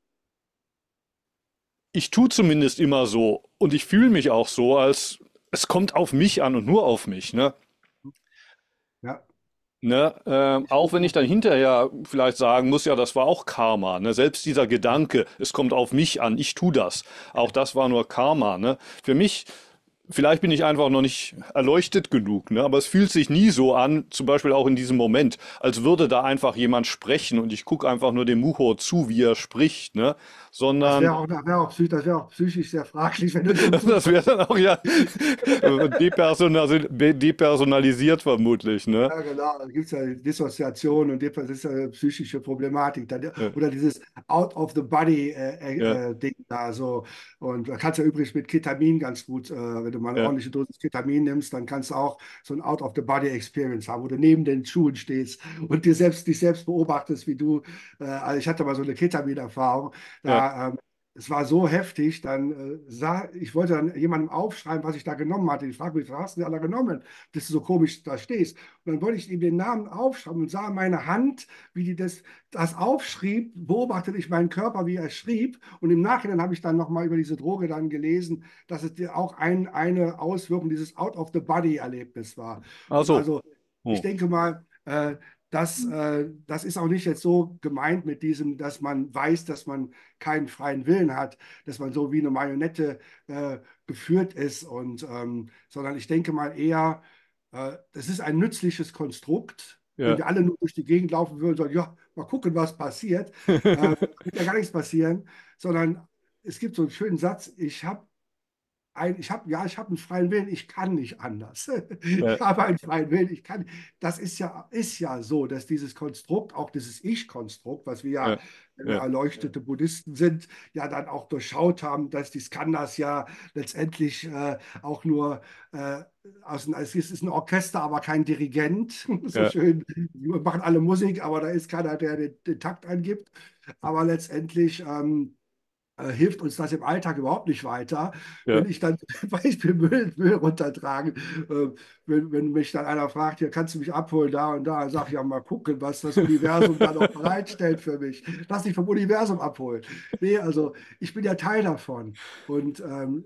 Ich tue zumindest immer so und ich fühle mich auch so, als es kommt auf mich an und nur auf mich, ne? Ja, Ne? ich Auch denke wenn ich auch. dann hinterher vielleicht sagen muss, ja, das war auch Karma. Ne? Selbst dieser Gedanke, es kommt auf mich an, ich tu das. Auch das war nur Karma. Ne? Für mich, vielleicht bin ich einfach noch nicht erleuchtet genug, ne? Aber es fühlt sich nie so an, zum Beispiel auch in diesem Moment, als würde da einfach jemand sprechen und ich gucke einfach nur dem Mucho zu, wie er spricht, ne? Sondern Das wäre auch psychisch sehr fraglich, wenn du dem das wäre zuguckst. dann auch ja depersonalisiert vermutlich, ne? Ja, genau. Da gibt es ja Dissoziation und das ist ja eine psychische Problematik. Ja, Oder dieses Out-of-the-Body ja, Ding da so. Und da kannst du übrigens mit Ketamin ganz gut, wenn du mal eine ja, ordentliche Dosis Ketamin nimmst, dann kannst du auch so ein Out-of-the-Body Experience haben, wo du neben den Schuhen stehst und dich selbst beobachtest, wie du. Also ich hatte mal so eine Ketamin-Erfahrung. ja. Es war so heftig, ich wollte dann jemandem aufschreiben, was ich da genommen hatte. Ich frage mich, was hast du denn da genommen, dass du so komisch da stehst? Und dann wollte ich ihm den Namen aufschreiben und sah meine Hand, wie die das aufschrieb, beobachtete ich meinen Körper, wie er schrieb. Und im Nachhinein habe ich dann nochmal über diese Droge dann gelesen, dass es auch eine Auswirkung dieses Out-of-the-Body-Erlebnis war. Ach Und so. also ich Oh. denke mal, das ist auch nicht jetzt so gemeint mit diesem, dass man weiß, dass man keinen freien Willen hat, dass man so wie eine Marionette geführt ist, sondern ich denke mal eher, das ist ein nützliches Konstrukt. Wenn Ja. wir alle nur durch die Gegend laufen würden, sagen, ja, mal gucken, was passiert, wird ja gar nichts passieren, sondern es gibt so einen schönen Satz, ich habe einen freien Willen, ich kann nicht anders. Ich Ja, habe einen freien Willen, ich kann. Ist ja so, dass dieses Konstrukt, auch dieses Ich-Konstrukt, was wir ja, ja, wenn wir ja, erleuchtete Buddhisten sind, ja dann auch durchschaut haben, dass die Skandhas ja letztendlich auch nur es ist ein Orchester, aber kein Dirigent. So ja, schön, wir machen alle Musik, aber da ist keiner, der den Takt angibt. Aber letztendlich hilft uns das im Alltag überhaupt nicht weiter. Wenn ja, ich dann zum Beispiel Müll runtertragen, wenn mich dann einer fragt, hier kannst du mich abholen, da und da, dann sage ich ja mal gucken, was das Universum da noch bereitstellt für mich. Lass dich vom Universum abholen. Nee, also ich bin ja Teil davon. Und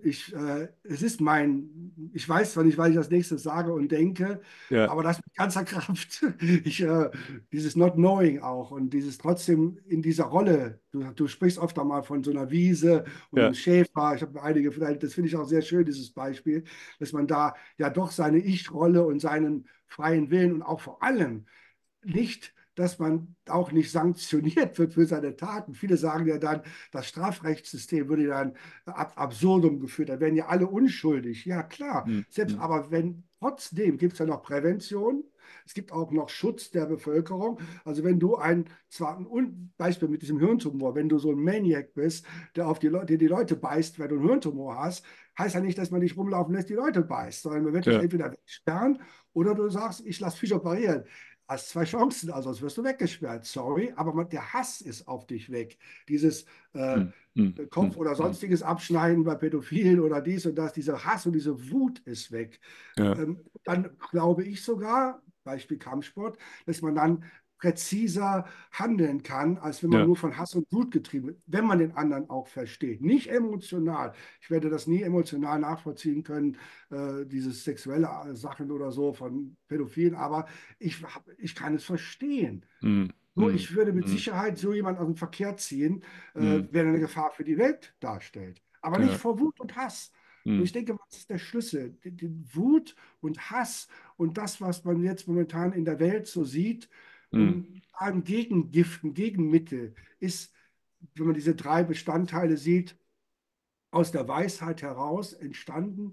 es ist ich weiß zwar nicht, was ich als nächstes sage und denke, ja, aber das mit ganzer Kraft. Dieses Not Knowing auch und dieses trotzdem in dieser Rolle. Du sprichst oft einmal von so einer Wiese und einem ja, Schäfer. Ich habe einige, das finde ich auch sehr schön, dieses Beispiel, dass man da ja doch seine Ich-Rolle und seinen freien Willen und auch vor allem nicht, dass man auch nicht sanktioniert wird für seine Taten. Viele sagen ja dann, das Strafrechtssystem würde dann ab absurdum geführt, da wären ja alle unschuldig. Ja, klar. hm, Selbst hm, aber wenn trotzdem gibt es ja noch Prävention. Es gibt auch noch Schutz der Bevölkerung. Also wenn du zwar ein Beispiel mit diesem Hirntumor, wenn du so ein Maniac bist, der auf die Leute beißt, wenn du einen Hirntumor hast, heißt ja nicht, dass man dich rumlaufen lässt, die Leute beißt, sondern man wird dich ja, entweder wegsperren oder du sagst, ich lasse mich operieren. Hast zwei Chancen, also sonst wirst du weggesperrt, sorry, aber der Hass ist auf dich weg. Dieses äh, hm, hm, Kopf- hm, oder hm, sonstiges Abschneiden bei Pädophilen oder dies und das, dieser Hass und diese Wut ist weg. ja, Dann glaube ich sogar, Beispiel Kampfsport, dass man dann präziser handeln kann, als wenn man ja, nur von Hass und Wut getrieben wird, wenn man den anderen auch versteht. Nicht emotional. Ich werde das nie emotional nachvollziehen können, dieses sexuelle Sachen oder so von Pädophilen, aber ich kann es verstehen. hm, Nur hm, ich würde mit hm, Sicherheit so jemanden aus dem Verkehr ziehen, hm, der eine Gefahr für die Welt darstellt. Aber nicht ja, vor Wut und Hass. Und hm, ich denke, was ist der Schlüssel? Die Wut und Hass und das, was man jetzt momentan in der Welt so sieht, hm, und ein Gegengift, ein Gegenmittel ist, wenn man diese drei Bestandteile sieht, aus der Weisheit heraus entstanden,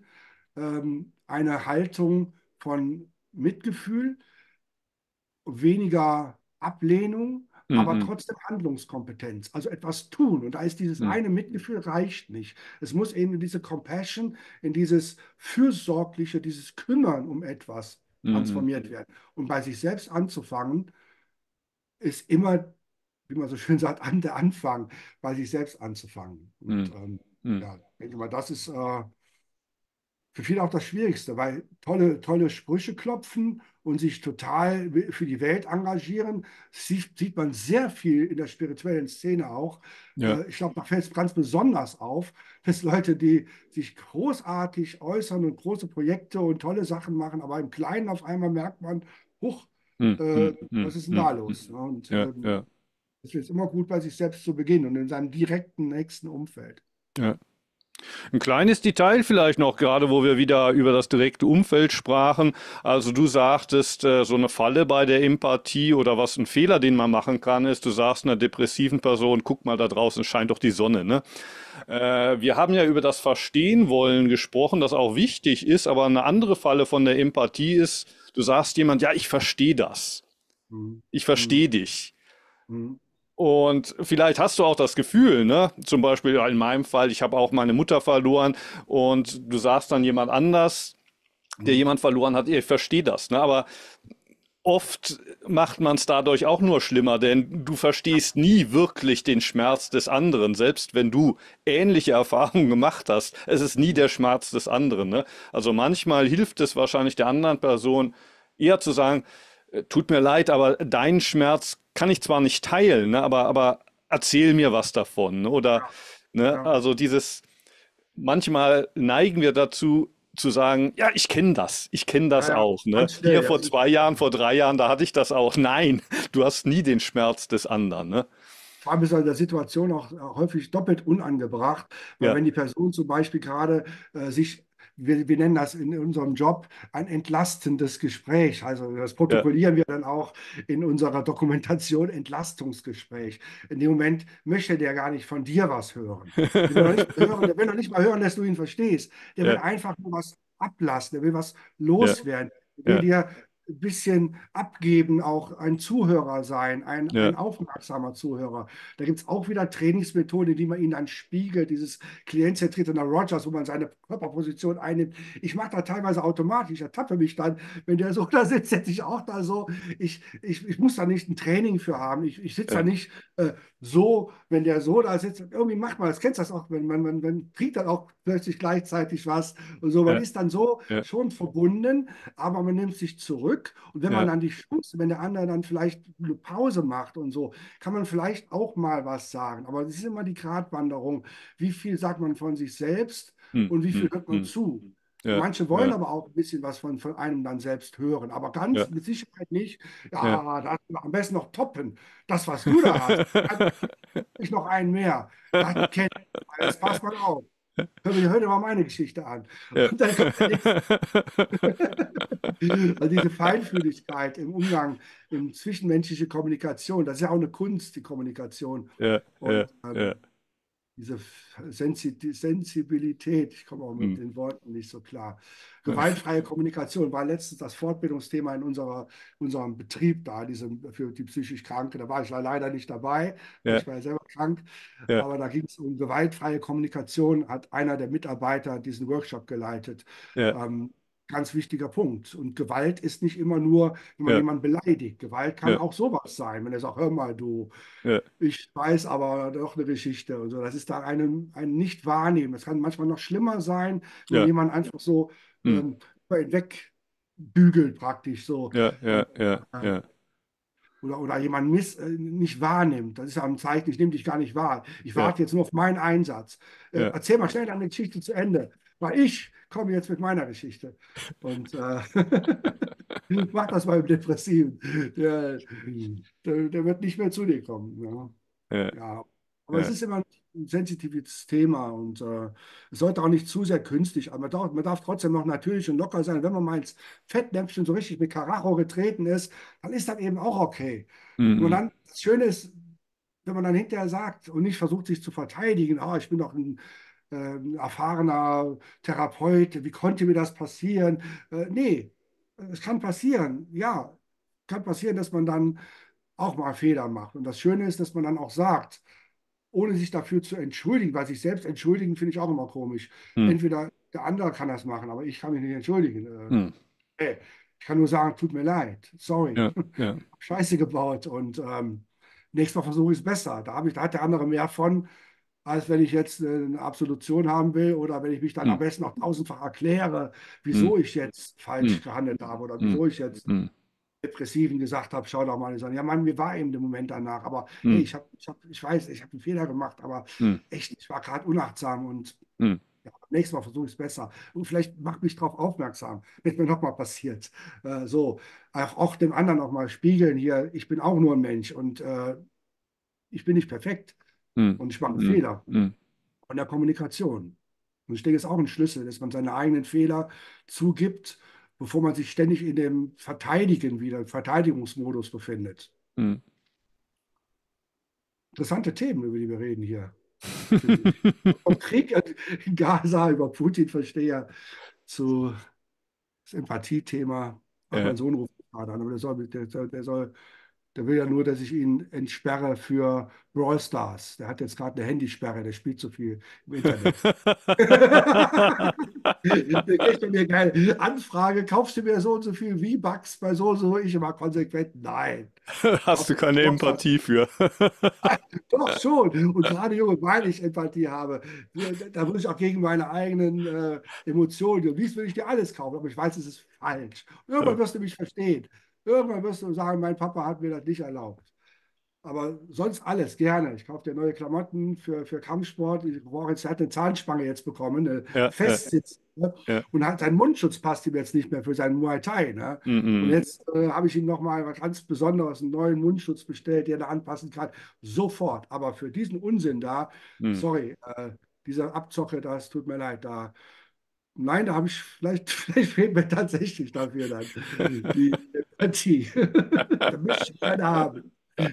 eine Haltung von Mitgefühl, weniger Ablehnung, hm, aber hm, trotzdem Handlungskompetenz, also etwas tun. Und da ist dieses hm, eine Mitgefühl reicht nicht. Es muss eben in diese Compassion, in dieses Fürsorgliche, dieses Kümmern um etwas hm, hm, transformiert werden. Und bei sich selbst anzufangen, ist immer, wie man so schön sagt, der Anfang, bei sich selbst anzufangen. Und hm, hm. ja, ich denke mal, das ist für viele auch das Schwierigste, weil tolle Sprüche klopfen und sich total für die Welt engagieren, sieht man sehr viel in der spirituellen Szene auch. Ja. Ich glaube, da fällt es ganz besonders auf, dass Leute, die sich großartig äußern und große Projekte und tolle Sachen machen, aber im Kleinen auf einmal merkt man, huch, Hm, hm, was hm, ist denn da hm, los? hm. Ne? Und Ja, ja, es ist immer gut, bei sich selbst zu beginnen und in seinem direkten nächsten Umfeld. ja. Ein kleines Detail vielleicht noch, gerade wo wir wieder über das direkte Umfeld sprachen. Also du sagtest, so eine Falle bei der Empathie oder was ein Fehler, den man machen kann, ist, du sagst einer depressiven Person, guck mal da draußen, scheint doch die Sonne, ne? Wir haben ja über das Verstehen wollen gesprochen, das auch wichtig ist, aber eine andere Falle von der Empathie ist, du sagst jemand, ja, ich verstehe das. Mhm. Ich Mhm. verstehe dich. Mhm. Und vielleicht hast du auch das Gefühl, ne? Zum Beispiel in meinem Fall, ich habe auch meine Mutter verloren und du sagst dann jemand anders, der Mhm. jemand verloren hat, ich verstehe das, ne? Aber oft macht man es dadurch auch nur schlimmer, denn du verstehst nie wirklich den Schmerz des anderen, selbst wenn du ähnliche Erfahrungen gemacht hast. Es ist nie der Schmerz des anderen, ne? Also manchmal hilft es wahrscheinlich der anderen Person eher zu sagen, tut mir leid, aber deinen Schmerz kann ich zwar nicht teilen, ne? Aber erzähl mir was davon, ne? Oder, Ja, ne? ja. Also dieses, manchmal neigen wir dazu, zu sagen, ja, ich kenne Ja, das ja, auch, ne? ganz Hier schnell. vor 2 Jahren, vor 3 Jahren, da hatte ich das auch. Nein, du hast nie den Schmerz des anderen, ne? Vor allem ist in der Situation auch häufig doppelt unangebracht, weil Ja, wenn die Person zum Beispiel gerade sich, wir nennen das in unserem Job ein entlastendes Gespräch, also das ja, protokollieren wir dann auch in unserer Dokumentation Entlastungsgespräch. In dem Moment möchte der gar nicht von dir was hören. Der will noch nicht mal hören, dass du ihn verstehst. Der will ja, einfach nur was ablassen, der will was ja, loswerden, der will ja, dir ein bisschen abgeben, auch ein Zuhörer sein, ein ja, aufmerksamer Zuhörer. Da gibt es auch wieder Trainingsmethoden, die man ihnen dann spiegelt, dieses klientzentrierte nach Rogers, wo man seine Körperposition einnimmt. Ich mache das teilweise automatisch, ich ertappe mich dann, wenn der so da sitzt, setze ich auch da so. Ich muss da nicht ein Training für haben. Ich sitze da ja, nicht so, wenn der so da sitzt. Irgendwie macht man das, kennst du das auch, wenn man kriegt dann auch plötzlich gleichzeitig was und so. Man ja, ist dann so ja, schon verbunden, aber man nimmt sich zurück. Und wenn man ja, dann die Chance, wenn der andere dann vielleicht eine Pause macht und so, kann man vielleicht auch mal was sagen. Aber es ist immer die Gratwanderung. Wie viel sagt man von sich selbst hm, und wie viel hm, hört man hm, zu? ja, Manche wollen ja, aber auch ein bisschen was von einem dann selbst hören, aber ganz ja, mit Sicherheit nicht. ja. Ja, das am besten noch toppen. Das, was du da hast, dann ich noch einen mehr. Das kennt Jetzt pass mal auf. Hör dir mal meine Geschichte an. Ja. Und dann kommt der nächste. Also diese Feinfühligkeit im Umgang, in zwischenmenschliche Kommunikation, das ist ja auch eine Kunst, die Kommunikation. Ja, ja, Und ja. diese Sensibilität, ich komme auch Hm. mit den Worten nicht so klar. Gewaltfreie Kommunikation war letztens das Fortbildungsthema in unserem Betrieb da, für die psychisch Kranke. Da war ich leider nicht dabei, weil Ja, ich war ja selber krank. ja, Aber da ging es um gewaltfreie Kommunikation, hat einer der Mitarbeiter diesen Workshop geleitet. ja, Ähm, Ganz wichtiger Punkt. Und Gewalt ist nicht immer nur, wenn man ja, jemanden beleidigt. Gewalt kann ja, auch sowas sein, wenn er sagt, hör mal, du. ja. Ich weiß aber doch eine Geschichte und so. Das ist da ein Nicht-Wahrnehmen. Es kann manchmal noch schlimmer sein, wenn man Ja, jemanden einfach so hm. über ihn wegbügelt praktisch so. Ja, ja, Und, ja, äh, ja, oder jemanden nicht wahrnimmt. Das ist ja ein Zeichen, ich nehme dich gar nicht wahr. Ich ja, warte jetzt nur auf meinen Einsatz. ja. Erzähl mal schnell deine Geschichte zu Ende, weil ich komme jetzt mit meiner Geschichte. Und mach das beim Depressiven. Der wird nicht mehr zu dir kommen. Ja. Ja, Ja, aber es ja, ist immer ein sensitives Thema und es sollte auch nicht zu sehr künstlich, aber man darf trotzdem noch natürlich und locker sein. Wenn man mal ins Fettnäpfchen so richtig mit Karacho getreten ist, dann ist das eben auch okay. Und Mhm. dann, das Schöne ist, wenn man dann hinterher sagt und nicht versucht, sich zu verteidigen, ich bin doch ein erfahrener Therapeut, wie konnte mir das passieren? Nee, es kann passieren, ja, kann passieren, dass man dann auch mal Fehler macht. Und das Schöne ist, dass man dann auch sagt, ohne sich dafür zu entschuldigen, weil sich selbst entschuldigen finde ich auch immer komisch. Mhm. Entweder der andere kann das machen, aber ich kann mich nicht entschuldigen. Mhm. Hey, ich kann nur sagen, tut mir leid, sorry, Ja, ja. Scheiße gebaut und nächstes Mal versuche ich es besser. Da hat der andere mehr von, als wenn ich jetzt eine Absolution haben will oder wenn ich mich dann am Mhm. besten noch tausendfach erkläre, Mhm. wieso ich jetzt falsch Mhm. gehandelt habe oder Mhm. wieso ich jetzt Mhm. Depressiven gesagt habe, schau doch mal, die sagen, ja Mann, mir war eben der Moment danach, aber hey, Mhm. ich weiß, ich habe einen Fehler gemacht, aber Mhm. echt, ich war gerade unachtsam und Mhm. ja, nächstes Mal versuche ich es besser. Und vielleicht macht mich darauf aufmerksam, wenn es mir nochmal passiert. So, auch dem anderen nochmal spiegeln hier, ich bin auch nur ein Mensch und ich bin nicht perfekt Mhm. und ich mache Mhm. Fehler Mhm. von der Kommunikation. Und ich denke, es ist auch ein Schlüssel, dass man seine eigenen Fehler zugibt, bevor man sich ständig in dem Verteidigen wieder, im Verteidigungsmodus befindet. Mhm. Interessante Themen, über die wir reden hier, finde ich. Vom Krieg in Gaza über Putin-Versteher zu das Empathiethema. Ach, Ja. mein Sohn ruft gerade an, aber der will ja nur, dass ich ihn entsperre für Brawl Stars. Der hat jetzt gerade eine Handysperre, der spielt zu viel im Internet. Der kriegt von mir keine Anfrage, kaufst du mir so und so viel V-Bucks bei so und so? Ich immer konsequent, nein. Hast Kauf du mir keine Boxer. Empathie für? Doch schon. Und gerade junge, weil ich Empathie habe, da muss ich auch gegen meine eigenen Emotionen. Und dies will ich dir alles kaufen, aber ich weiß, es ist falsch. Irgendwann wirst du mich verstehen. Irgendwann wirst du sagen, mein Papa hat mir das nicht erlaubt. Aber sonst alles gerne. Ich kaufe dir neue Klamotten für Kampfsport. Ich brauche jetzt, er hat eine Zahnspange jetzt bekommen, eine Ja, ja, Festsitz. Ne? ja. Und hat sein Mundschutz passt ihm jetzt nicht mehr für seinen Muay Thai. Ne? Und Mhm. jetzt habe ich ihm nochmal was ganz Besonderes, einen neuen Mundschutz bestellt, der da anpassen kann. Sofort. Aber für diesen Unsinn da, Mhm. sorry, diese Abzocke, das tut mir leid. Nein, da habe ich vielleicht fehlt mir tatsächlich dafür dann die Empathie. Da möchte ich gerne haben.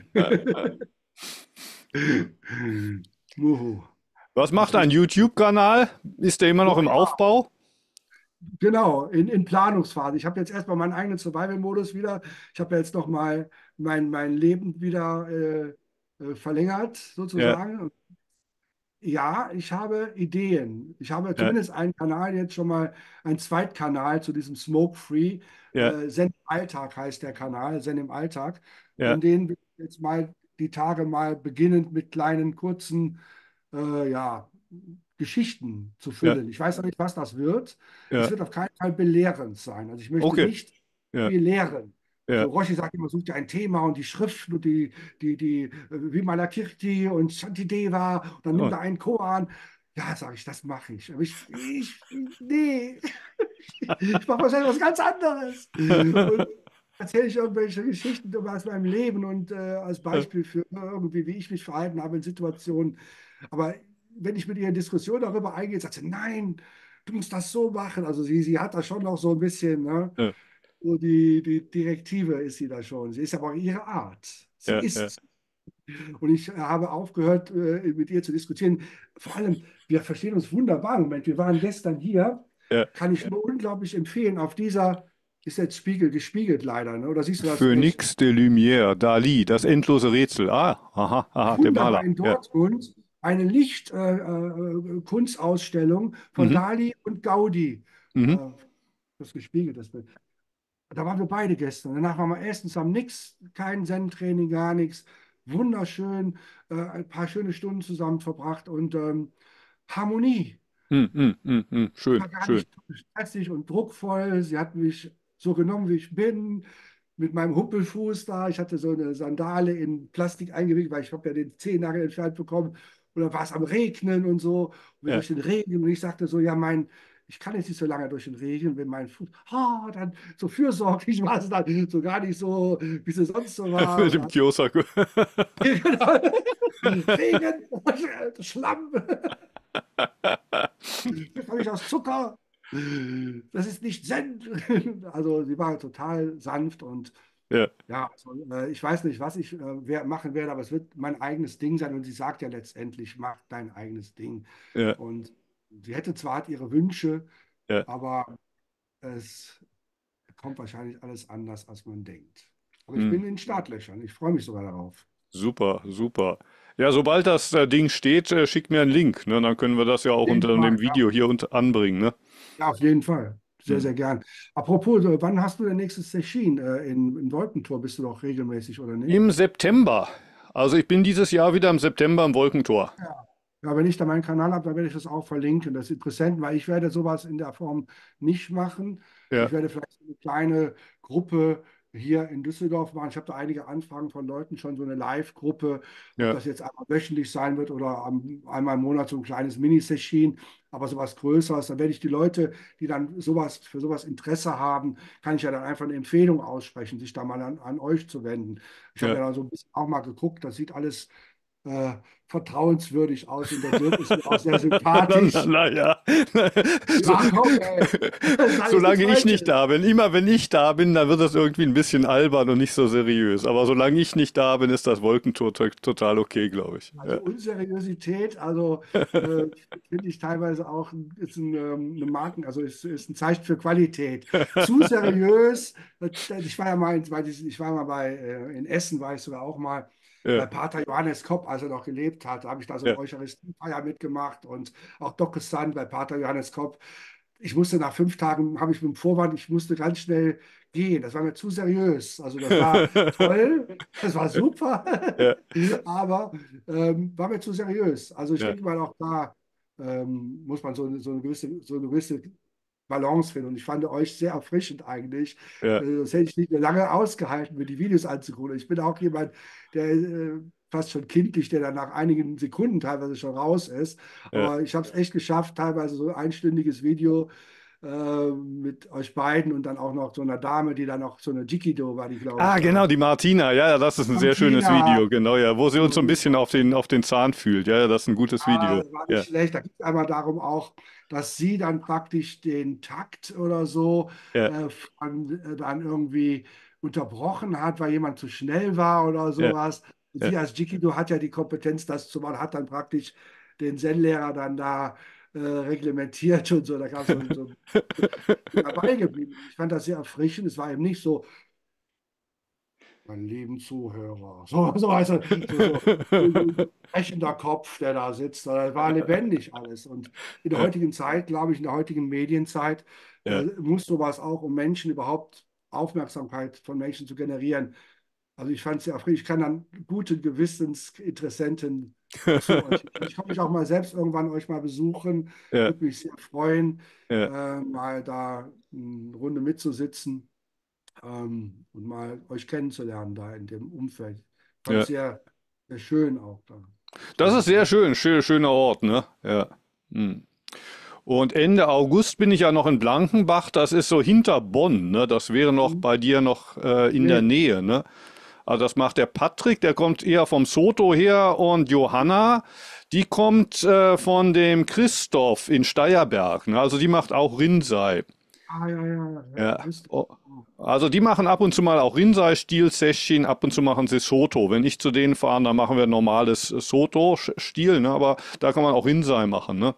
Muhu. Was Das macht ist dein YouTube-Kanal? Ist der immer noch oh im ja, Aufbau? genau, in Planungsphase. Ich habe jetzt erstmal meinen eigenen Survival-Modus wieder. Ich habe jetzt noch mal mein Leben wieder verlängert, Ja, sozusagen. Ja, ich habe Ideen. Ich habe ja, zumindest einen Kanal jetzt schon mal, einen Zweitkanal zu diesem Smoke-Free. ja, Zen im Alltag heißt der Kanal, Zen im Alltag. ja, In den will ich jetzt mal die Tage mal beginnend mit kleinen, kurzen, ja, Geschichten zu ja, füllen. Ich weiß noch nicht, was das wird. Es ja. wird auf keinen Fall belehrend sein. Also ich möchte Okay. nicht Ja, belehren. ja. So, Roshi sagt immer, such dir ein Thema und die Schriften und die Vimalakirti und Shantideva und dann nimm Oh, da einen Koran. Ja, sage ich, das mache ich. Aber nee, ich mache wahrscheinlich was ganz anderes. Und erzähle ich irgendwelche Geschichten aus meinem Leben und als Beispiel für irgendwie, wie ich mich verhalten habe in Situationen. Aber wenn ich mit ihr in Diskussion darüber eingehe, sagt sie, nein, du musst das so machen. Also sie hat da schon noch so ein bisschen, ne? ja, So die Direktive ist sie da schon. Sie ist aber auch ihre Art. Sie ja, ja, ist. Und ich habe aufgehört, mit ihr zu diskutieren. Vor allem, wir verstehen uns wunderbar im Moment. Wir waren gestern hier. ja. Kann ich nur unglaublich empfehlen. Auf dieser ist jetzt gespiegelt leider. Ne? Oder siehst du das nicht? Phoenix de Lumière, Dali, das endlose Rätsel. Ah, aha, aha, der Wunderbar Maler. in Ja. Dortmund eine Lichtkunstausstellung von Mhm, Dali und Gaudi. mhm, Das gespiegelt, das Bild. Da waren wir beide gestern. Danach waren wir essen, haben nichts, kein Zen-Training, gar nichts. Wunderschön, ein paar schöne Stunden zusammen verbracht und Harmonie. mhm, mhm, mhm, mhm. Schön, War gar schön. nicht stressig und druckvoll. Sie hat mich so genommen, wie ich bin, mit meinem Huppelfuß da. Ich hatte so eine Sandale in Plastik eingewickelt, weil ich habe ja den Zehennagel entfernt bekommen. Und dann war es am Regnen und so. Und wir Ja, durch den Regen. Und ich sagte so, ja, ich kann jetzt nicht so lange durch den Regen, wenn mein Fuß, dann so fürsorglich war es dann so gar nicht so, wie es sonst so Mit dem war. Kiosk. Genau. Regen, Schlamm, das habe ich aus Zucker, das ist nicht Zen. Also sie war total sanft und Ja, ja, also, ich weiß nicht, was ich machen werde, aber es wird mein eigenes Ding sein und sie sagt ja letztendlich, mach dein eigenes Ding. ja, Und sie hätte zwar hat ihre Wünsche, ja. aber es kommt wahrscheinlich alles anders, als man denkt. Aber ich Hm. bin in Startlöchern. Ich freue mich sogar darauf. Super, super. Ja, sobald das Ding steht, schick mir einen Link, ne? Dann können wir das ja Auf auch jeden unter Fall, dem ja. Video hier anbringen, ne? Ja, auf jeden Fall. Sehr, Hm. sehr gern. Apropos, wann hast du dein nächstes Session? In Wolkentor bist du doch regelmäßig, oder nicht? Im September. Also ich bin dieses Jahr wieder im September im Wolkentor. Ja. Ja, wenn ich da meinen Kanal habe, dann werde ich das auch verlinken. Das ist interessant, weil ich werde sowas in der Form nicht machen. Ich Ja, werde vielleicht so eine kleine Gruppe hier in Düsseldorf machen. Ich habe da einige Anfragen von Leuten schon, so eine Live-Gruppe, ob ja, das jetzt einmal wöchentlich sein wird oder einmal im Monat so ein kleines Mini-Session, aber sowas Größeres. Dann werde ich die Leute, die dann für sowas Interesse haben, kann ich ja dann einfach eine Empfehlung aussprechen, sich da mal an euch zu wenden. Ich habe ja. ja da so ein bisschen auch mal geguckt, das sieht alles äh, vertrauenswürdig aus und der Dirk ist mir auch sehr sympathisch. Ja. So, Ja, komm, ey. Sag jetzt nichts solange ich nicht Falsches. da bin. Immer wenn ich da bin, dann wird das irgendwie ein bisschen albern und nicht so seriös. Aber solange ich nicht da bin, ist das Wolkentor total okay, glaube ich. Also Ja. Unseriosität, finde ich teilweise auch ist eine Marken, also ist ein Zeichen für Qualität. Zu seriös. Ich war ja mal, ich war mal in Essen, war ich sogar auch mal bei Ja, Pater Johannes Kopp, als er noch gelebt hat. Da habe ich da so eine ja, Eucharistiefeier mitgemacht und auch Dokkesand bei Pater Johannes Kopp. Ich musste nach 5 Tagen, habe ich mit dem Vorwand, ich musste ganz schnell gehen. Das war mir zu seriös. Also das war toll, das war super, ja, aber war mir zu seriös. Also ich ja, denke mal auch da muss man so eine gewisse Balance finden. Und ich fand euch sehr erfrischend eigentlich. ja, Das hätte ich nicht mehr lange ausgehalten, mir die Videos anzugucken. Ich bin auch jemand, der fast schon kindlich, der dann nach einigen Sekunden teilweise schon raus ist. ja. Aber ich habe es echt geschafft, teilweise so ein einstündiges Video mit euch beiden und dann auch noch so einer Dame, die dann noch so eine Jikido war, die glaube ich Ah, genau, da. die Martina. Ja, ja, das ist ein sehr schönes Martina, Video. Genau, ja, wo sie uns so ein bisschen super. auf den Zahn fühlt. Ja, ja, das ist ein gutes Video. Das war nicht Ja, schlecht. Da geht es einmal darum auch, dass sie dann praktisch den Takt oder so ja, dann irgendwie unterbrochen hat, weil jemand zu schnell war oder ja, sowas. Und ja. sie als Jikido hat ja die Kompetenz, das zu machen, hat dann praktisch den Zen-Lehrer dann da reglementiert und so. Da gab es bin dabei geblieben. Ich fand das sehr erfrischend. Es war eben nicht so, mein lieben Zuhörer. Weißt du, so ein sprechender Kopf, der da sitzt. Das war lebendig alles. Und in der Ja, heutigen Zeit, glaube ich, in der heutigen Medienzeit, ja. muss sowas auch, um Menschen überhaupt Aufmerksamkeit von Menschen zu generieren. Also ich fand es sehr erfrischend. Ich kann dann guten Gewissens Interessenten zu euch. Ich komme mich auch mal selbst irgendwann euch mal besuchen. Ja, Würde mich sehr freuen, ja, mal da eine Runde mitzusitzen und mal euch kennenzulernen da in dem Umfeld. Ich fand es ja. sehr, sehr schön auch da. Das ist Und sehr schön, schöner Ort, ne? Ja. Hm. Und Ende August bin ich ja noch in Blankenbach, das ist so hinter Bonn, ne? Das wäre noch bei dir noch in der nee, Nähe, ne? Also das macht der Patrick, der kommt eher vom Soto her und Johanna, die kommt von dem Christoph in Steierberg, ne? Also die macht auch Rinnsei. ja, ja, ja, Ja. Christ. Oh. Also die machen ab und zu mal auch Rinnsei-Stil-Session, ab und zu machen sie Soto. Wenn ich zu denen fahre, dann machen wir normales Soto-Stil, ne? Aber da kann man auch Rinnsei machen, ne?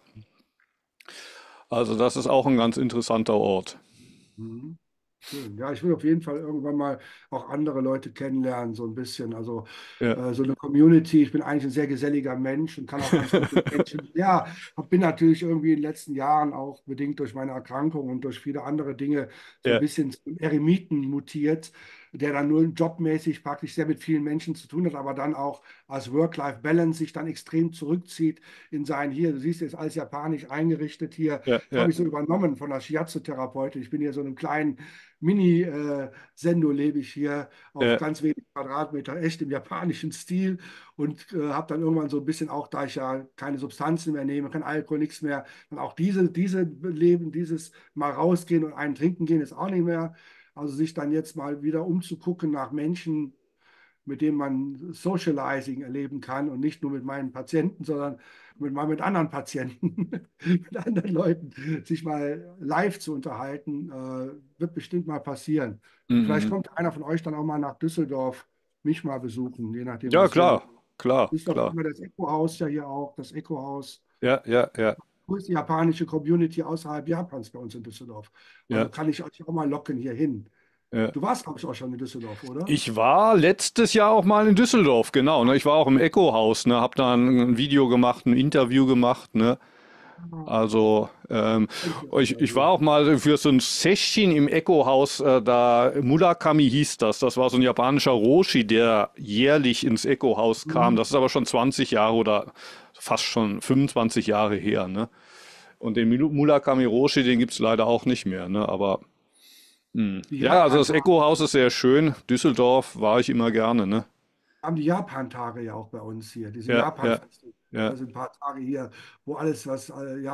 Also das ist auch ein ganz interessanter Ort. Mhm. Schön. Ja, ich will auf jeden Fall irgendwann mal auch andere Leute kennenlernen, so ein bisschen. Also Ja, so eine Community. Ich bin eigentlich ein sehr geselliger Mensch und kann auch ganz gut mit Menschen. Ja, bin natürlich irgendwie in den letzten Jahren auch bedingt durch meine Erkrankung und durch viele andere Dinge so ein ja, bisschen zum Eremiten mutiert. der dann nur jobmäßig praktisch sehr mit vielen Menschen zu tun hat, aber dann auch als Work-Life-Balance sich dann extrem zurückzieht in sein hier. Du siehst, ist alles japanisch eingerichtet hier. Ja, Das habe ja, ich so übernommen von der Shiatsu-Therapeutin. Ich bin hier so in einem kleinen Mini-Sendo lebe ich hier auf ja. ganz wenig Quadratmeter, echt im japanischen Stil und habe dann irgendwann so ein bisschen auch, da ich ja keine Substanzen mehr nehme, kein Alkohol, nichts mehr, dann auch diese Leben, dieses mal rausgehen und einen trinken gehen, ist auch nicht mehr. Also sich dann jetzt mal wieder umzugucken nach Menschen, mit denen man Socializing erleben kann und nicht nur mit meinen Patienten, sondern mit anderen Patienten, mit anderen Leuten, sich mal live zu unterhalten, wird bestimmt mal passieren. Und vielleicht Mhm. kommt einer von euch dann auch mal nach Düsseldorf, mich mal besuchen, je nachdem, Ja, was ihr so. klar, klar, Düsseldorf klar. haben wir das Eco-Haus ja hier auch, das Eco-Haus. Ja, ja, ja, Größte japanische Community außerhalb Japans bei uns in Düsseldorf. Also ja, kann ich euch auch mal locken hier hin. ja. Du warst, glaube ich, auch schon in Düsseldorf, oder? Ich war letztes Jahr auch mal in Düsseldorf, genau. Ne? Ich war auch im Echo-Haus, ne? Hab da ein Video gemacht, ein Interview gemacht, ne? Ah, Also, kenn ich ja ich war gut. auch mal für so ein Session im Echo-Haus, da Murakami hieß das. Das war so ein japanischer Roshi, der jährlich ins Echo-Haus kam. Mhm. Das ist aber schon 20 Jahre oder fast schon 25 Jahre her, ne? Und den Murakami Roshi, den gibt's leider auch nicht mehr, ne? Aber Die ja, also das Japan-Tage Echo-Haus ist sehr schön. Düsseldorf war ich immer gerne, ne? haben die Japan-Tage ja auch bei uns hier, diese Ja, ja, Japan-Feste. ja. Also ein paar Tage hier, wo alles, was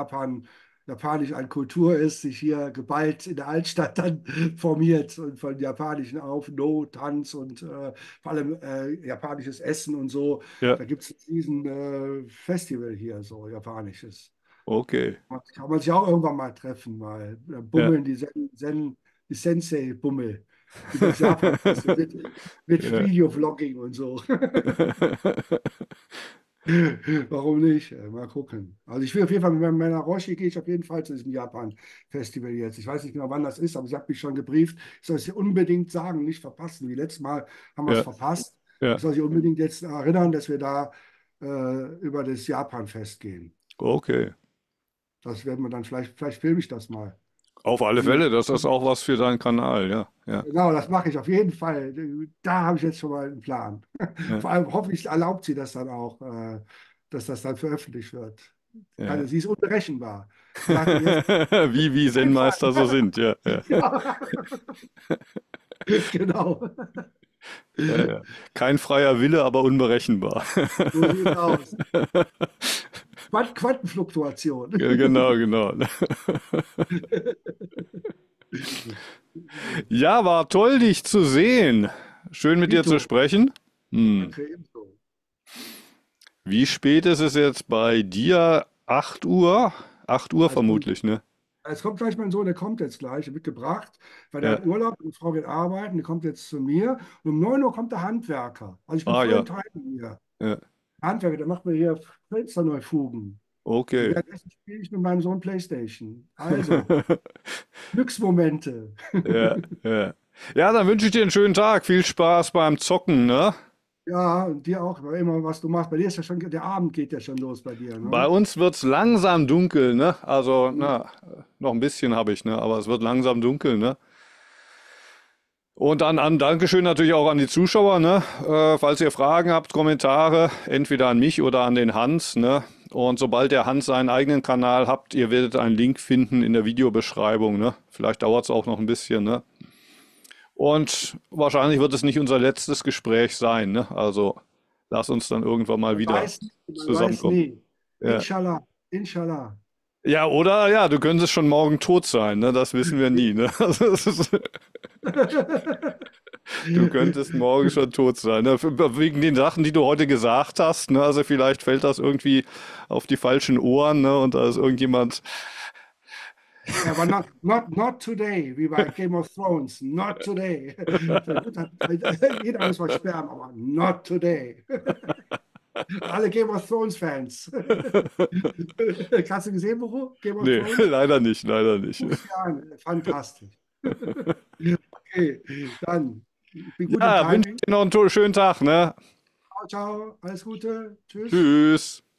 japanisch an Kultur ist, sich hier geballt in der Altstadt dann formiert und von japanischen auf, No, Tanz und vor allem japanisches Essen und so. Ja, Da gibt es diesen Festival hier, so japanisches. okay. Kann man sich auch irgendwann mal treffen, mal Ja. bummeln, die Sensei-Bummel übers Japan mit Ja. Video-Vlogging und so. Warum nicht? Mal gucken. Also ich will auf jeden Fall mit meiner Roshi gehe ich auf jeden Fall zu diesem Japan-Festival jetzt. Ich weiß nicht genau, wann das ist, aber sie hat mich schon gebrieft. Ich soll es ihr unbedingt sagen, nicht verpassen. Wie letztes Mal haben wir es Ja, verpasst. Ich ja, soll sie unbedingt jetzt erinnern, dass wir da über das Japan-Fest gehen. okay. Das werden wir dann vielleicht filme ich das mal. Auf alle Wie, Fälle, das ist auch was für deinen Kanal, ja, ja, genau, das mache ich auf jeden Fall. Da habe ich jetzt schon mal einen Plan. ja, Vor allem hoffe ich, erlaubt sie das dann auch, dass das dann veröffentlicht wird. ja. Sie ist unberechenbar. Sie sagte erst, Wie einfach. Zen-Meister so sind, ja, ja, Ja, genau. ja, ja. Kein freier Wille, aber unberechenbar. So sieht es aus. Quantenfluktuation. Ja, genau, genau. Ja, war toll, dich zu sehen. Schön mit dir zu Dito, sprechen. Hm. danke ebenso. Wie spät ist es jetzt bei dir? 8 Uhr? 8 Uhr Also, vermutlich, ne? es kommt gleich mein Sohn, der kommt jetzt gleich, der wird gebracht, weil der Ja. hat Urlaub, die Frau geht arbeiten, der kommt jetzt zu mir. Und um 9 Uhr kommt der Handwerker. Also ich bin Ah voll ja. im Timing hier. Ja. Handwerker, der macht mir hier Fenster neu fugen. Und Okay. währenddessen spiele ich mit meinem Sohn PlayStation. Also, Glücksmomente. Ja, ja. Ja, dann wünsche ich dir einen schönen Tag. Viel Spaß beim Zocken, ne? Ja, und dir auch, immer was du machst. Bei dir ist ja schon, der Abend geht ja schon los bei dir, Bei ne? uns wird's langsam dunkel, ne? Also, na, noch ein bisschen habe ich, ne? Aber es wird langsam dunkel, ne? Und dann an Dankeschön natürlich auch an die Zuschauer, ne? Falls ihr Fragen habt, Kommentare, entweder an mich oder an den Hans, ne? Und sobald der Hans seinen eigenen Kanal habt, ihr werdet einen Link finden in der Videobeschreibung, ne? Vielleicht dauert's auch noch ein bisschen, ne? Und wahrscheinlich wird es nicht unser letztes Gespräch sein, ne? Also lass uns dann irgendwann mal wieder Man weiß zusammenkommen. nie. Ja. Inshallah, inshallah. Ja, oder ja, du könntest schon morgen tot sein, ne? Das wissen wir nie, ne? Also, du könntest morgen schon tot sein, ne? Wegen den Sachen, die du heute gesagt hast, ne? Also vielleicht fällt das irgendwie auf die falschen Ohren, ne? Und da ist irgendjemand. Ja, aber not today, wie bei Game of Thrones. Not today. Jeder muss was sperren, aber not today. Alle Game of Thrones Fans. Hast du gesehen, Bro? Game of Nee, Thrones? leider nicht, leider nicht. Guck's dir an. Fantastisch. Okay, dann. Ich bin gut im Ja, wünsche Timing. dir noch einen schönen Tag, ne? Ciao, ciao. Alles Gute. Tschüss. Tschüss.